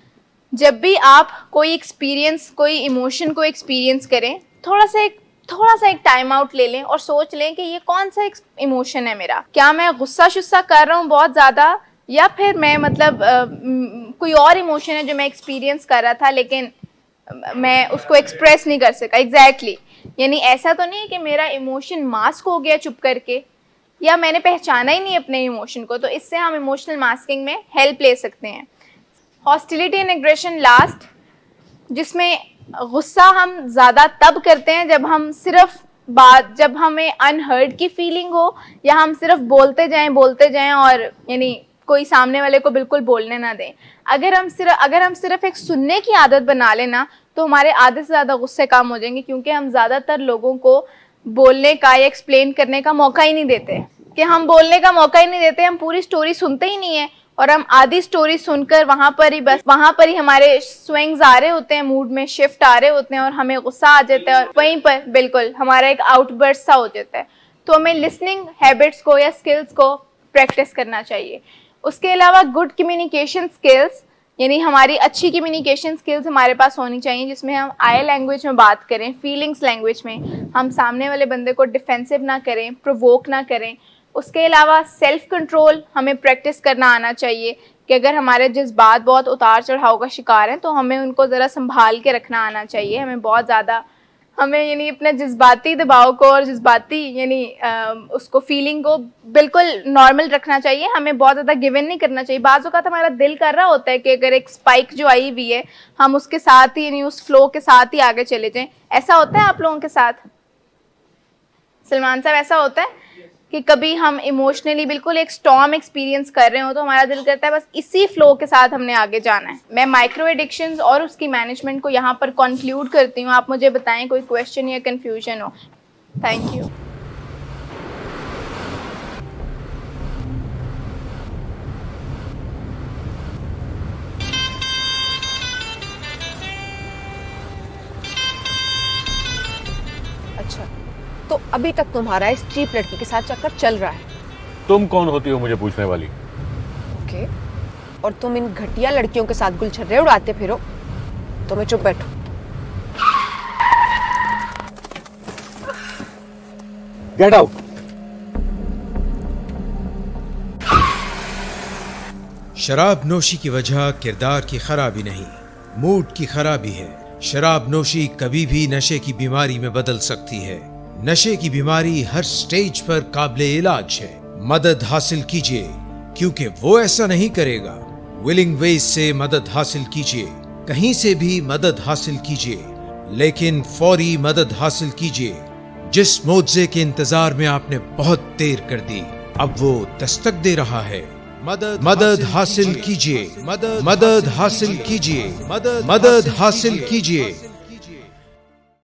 जब भी आप कोई एक्सपीरियंस, कोई इमोशन को एक्सपीरियंस करें, थोड़ा सा एक टाइम आउट ले लें और सोच लें कि ये कौन सा इमोशन है मेरा। क्या मैं गुस्सा शुस्सा कर रहा हूँ बहुत ज़्यादा, या फिर मैं मतलब कोई और इमोशन है जो मैं एक्सपीरियंस कर रहा था लेकिन मैं उसको एक्सप्रेस नहीं कर सका। एग्जैक्टली यानी ऐसा तो नहीं है कि मेरा इमोशन मास्क हो गया चुप करके, या मैंने पहचाना ही नहीं अपने इमोशन को। तो इससे हम इमोशनल मास्किंग में हेल्प ले सकते हैं। हॉस्टिलिटी एंड एग्रेशन लास्ट, जिसमें गुस्सा हम ज़्यादा तब करते हैं जब हमें अनहर्ड की फीलिंग हो, या हम सिर्फ बोलते जाएं और यानी कोई सामने वाले को बिल्कुल बोलने ना दें। अगर हम सिर्फ एक सुनने की आदत बना लेना तो हमारे आधे से ज़्यादा गुस्से कम हो जाएंगे, क्योंकि हम ज़्यादातर लोगों को बोलने का या एक्सप्लेन करने का मौका ही नहीं देते। कि हम बोलने का मौका ही नहीं देते, हम पूरी स्टोरी सुनते ही नहीं है और हम आधी स्टोरी सुनकर वहाँ पर ही हमारे स्विंग्स आ रहे होते हैं, मूड में शिफ्ट आ रहे होते हैं और हमें गुस्सा आ जाता है और वहीं पर बिल्कुल हमारा एक आउटबर्स्ट सा हो जाता है। तो हमें लिसनिंग हैबिट्स को या स्किल्स को प्रैक्टिस करना चाहिए। उसके अलावा गुड कम्युनिकेशन स्किल्स, यानी हमारी अच्छी कम्युनिकेशन स्किल्स हमारे पास होनी चाहिए, जिसमें हम आई लैंग्वेज में बात करें, फीलिंग्स लैंग्वेज में, हम सामने वाले बंदे को डिफेंसिव ना करें, प्रोवोक ना करें। उसके अलावा सेल्फ कंट्रोल हमें प्रैक्टिस करना आना चाहिए कि अगर हमारे जज्बात बहुत उतार चढ़ाव का शिकार हैं तो हमें उनको ज़रा संभाल के रखना आना चाहिए। हमें यानी अपने जज्बाती दबाव को और जज्बाती यानी उसको फीलिंग को बिल्कुल नॉर्मल रखना चाहिए। हमें बहुत ज़्यादा गिव इन नहीं करना चाहिए। बाज़ औक़ात हमारा दिल कर रहा होता है कि अगर एक स्पाइक जो आई हुई है हम उसके साथ ही यानी उस फ्लो के साथ ही आगे चले जाएं। ऐसा होता है आप लोगों के साथ? सलमान साहब, ऐसा होता है कि कभी हम इमोशनली बिल्कुल एक स्टॉर्म एक्सपीरियंस कर रहे हो तो हमारा दिल करता है बस इसी फ्लो के साथ हमने आगे जाना है। मैं माइक्रो एडिक्शंस और उसकी मैनेजमेंट को यहाँ पर कंक्लूड करती हूँ। आप मुझे बताएं कोई क्वेश्चन या कंफ्यूजन हो। Thank you. अच्छा, तो अभी तक तुम्हारा इस चीप लड़की के साथ चक्कर चल रहा है? तुम कौन होती हो मुझे पूछने वाली? ओके, और तुम इन घटिया लड़कियों के साथ गुलछर्रे उड़ाते फिरो तो मैं चुप बैठूं? Get out. शराब नोशी की वजह किरदार की खराबी नहीं, मूड की खराबी है। शराब नोशी कभी भी नशे की बीमारी में बदल सकती है। नशे की बीमारी हर स्टेज पर काबिले इलाज है। मदद हासिल कीजिए क्योंकि वो ऐसा नहीं करेगा। विलिंग वेज से मदद हासिल कीजिए, कहीं से भी मदद हासिल कीजिए, लेकिन फौरी मदद हासिल कीजिए। जिस मोज़े के इंतजार में आपने बहुत देर कर दी, अब वो दस्तक दे रहा है। मदद हासिल कीजिए, मदद हासिल कीजिए, मदद हासिल कीजिए।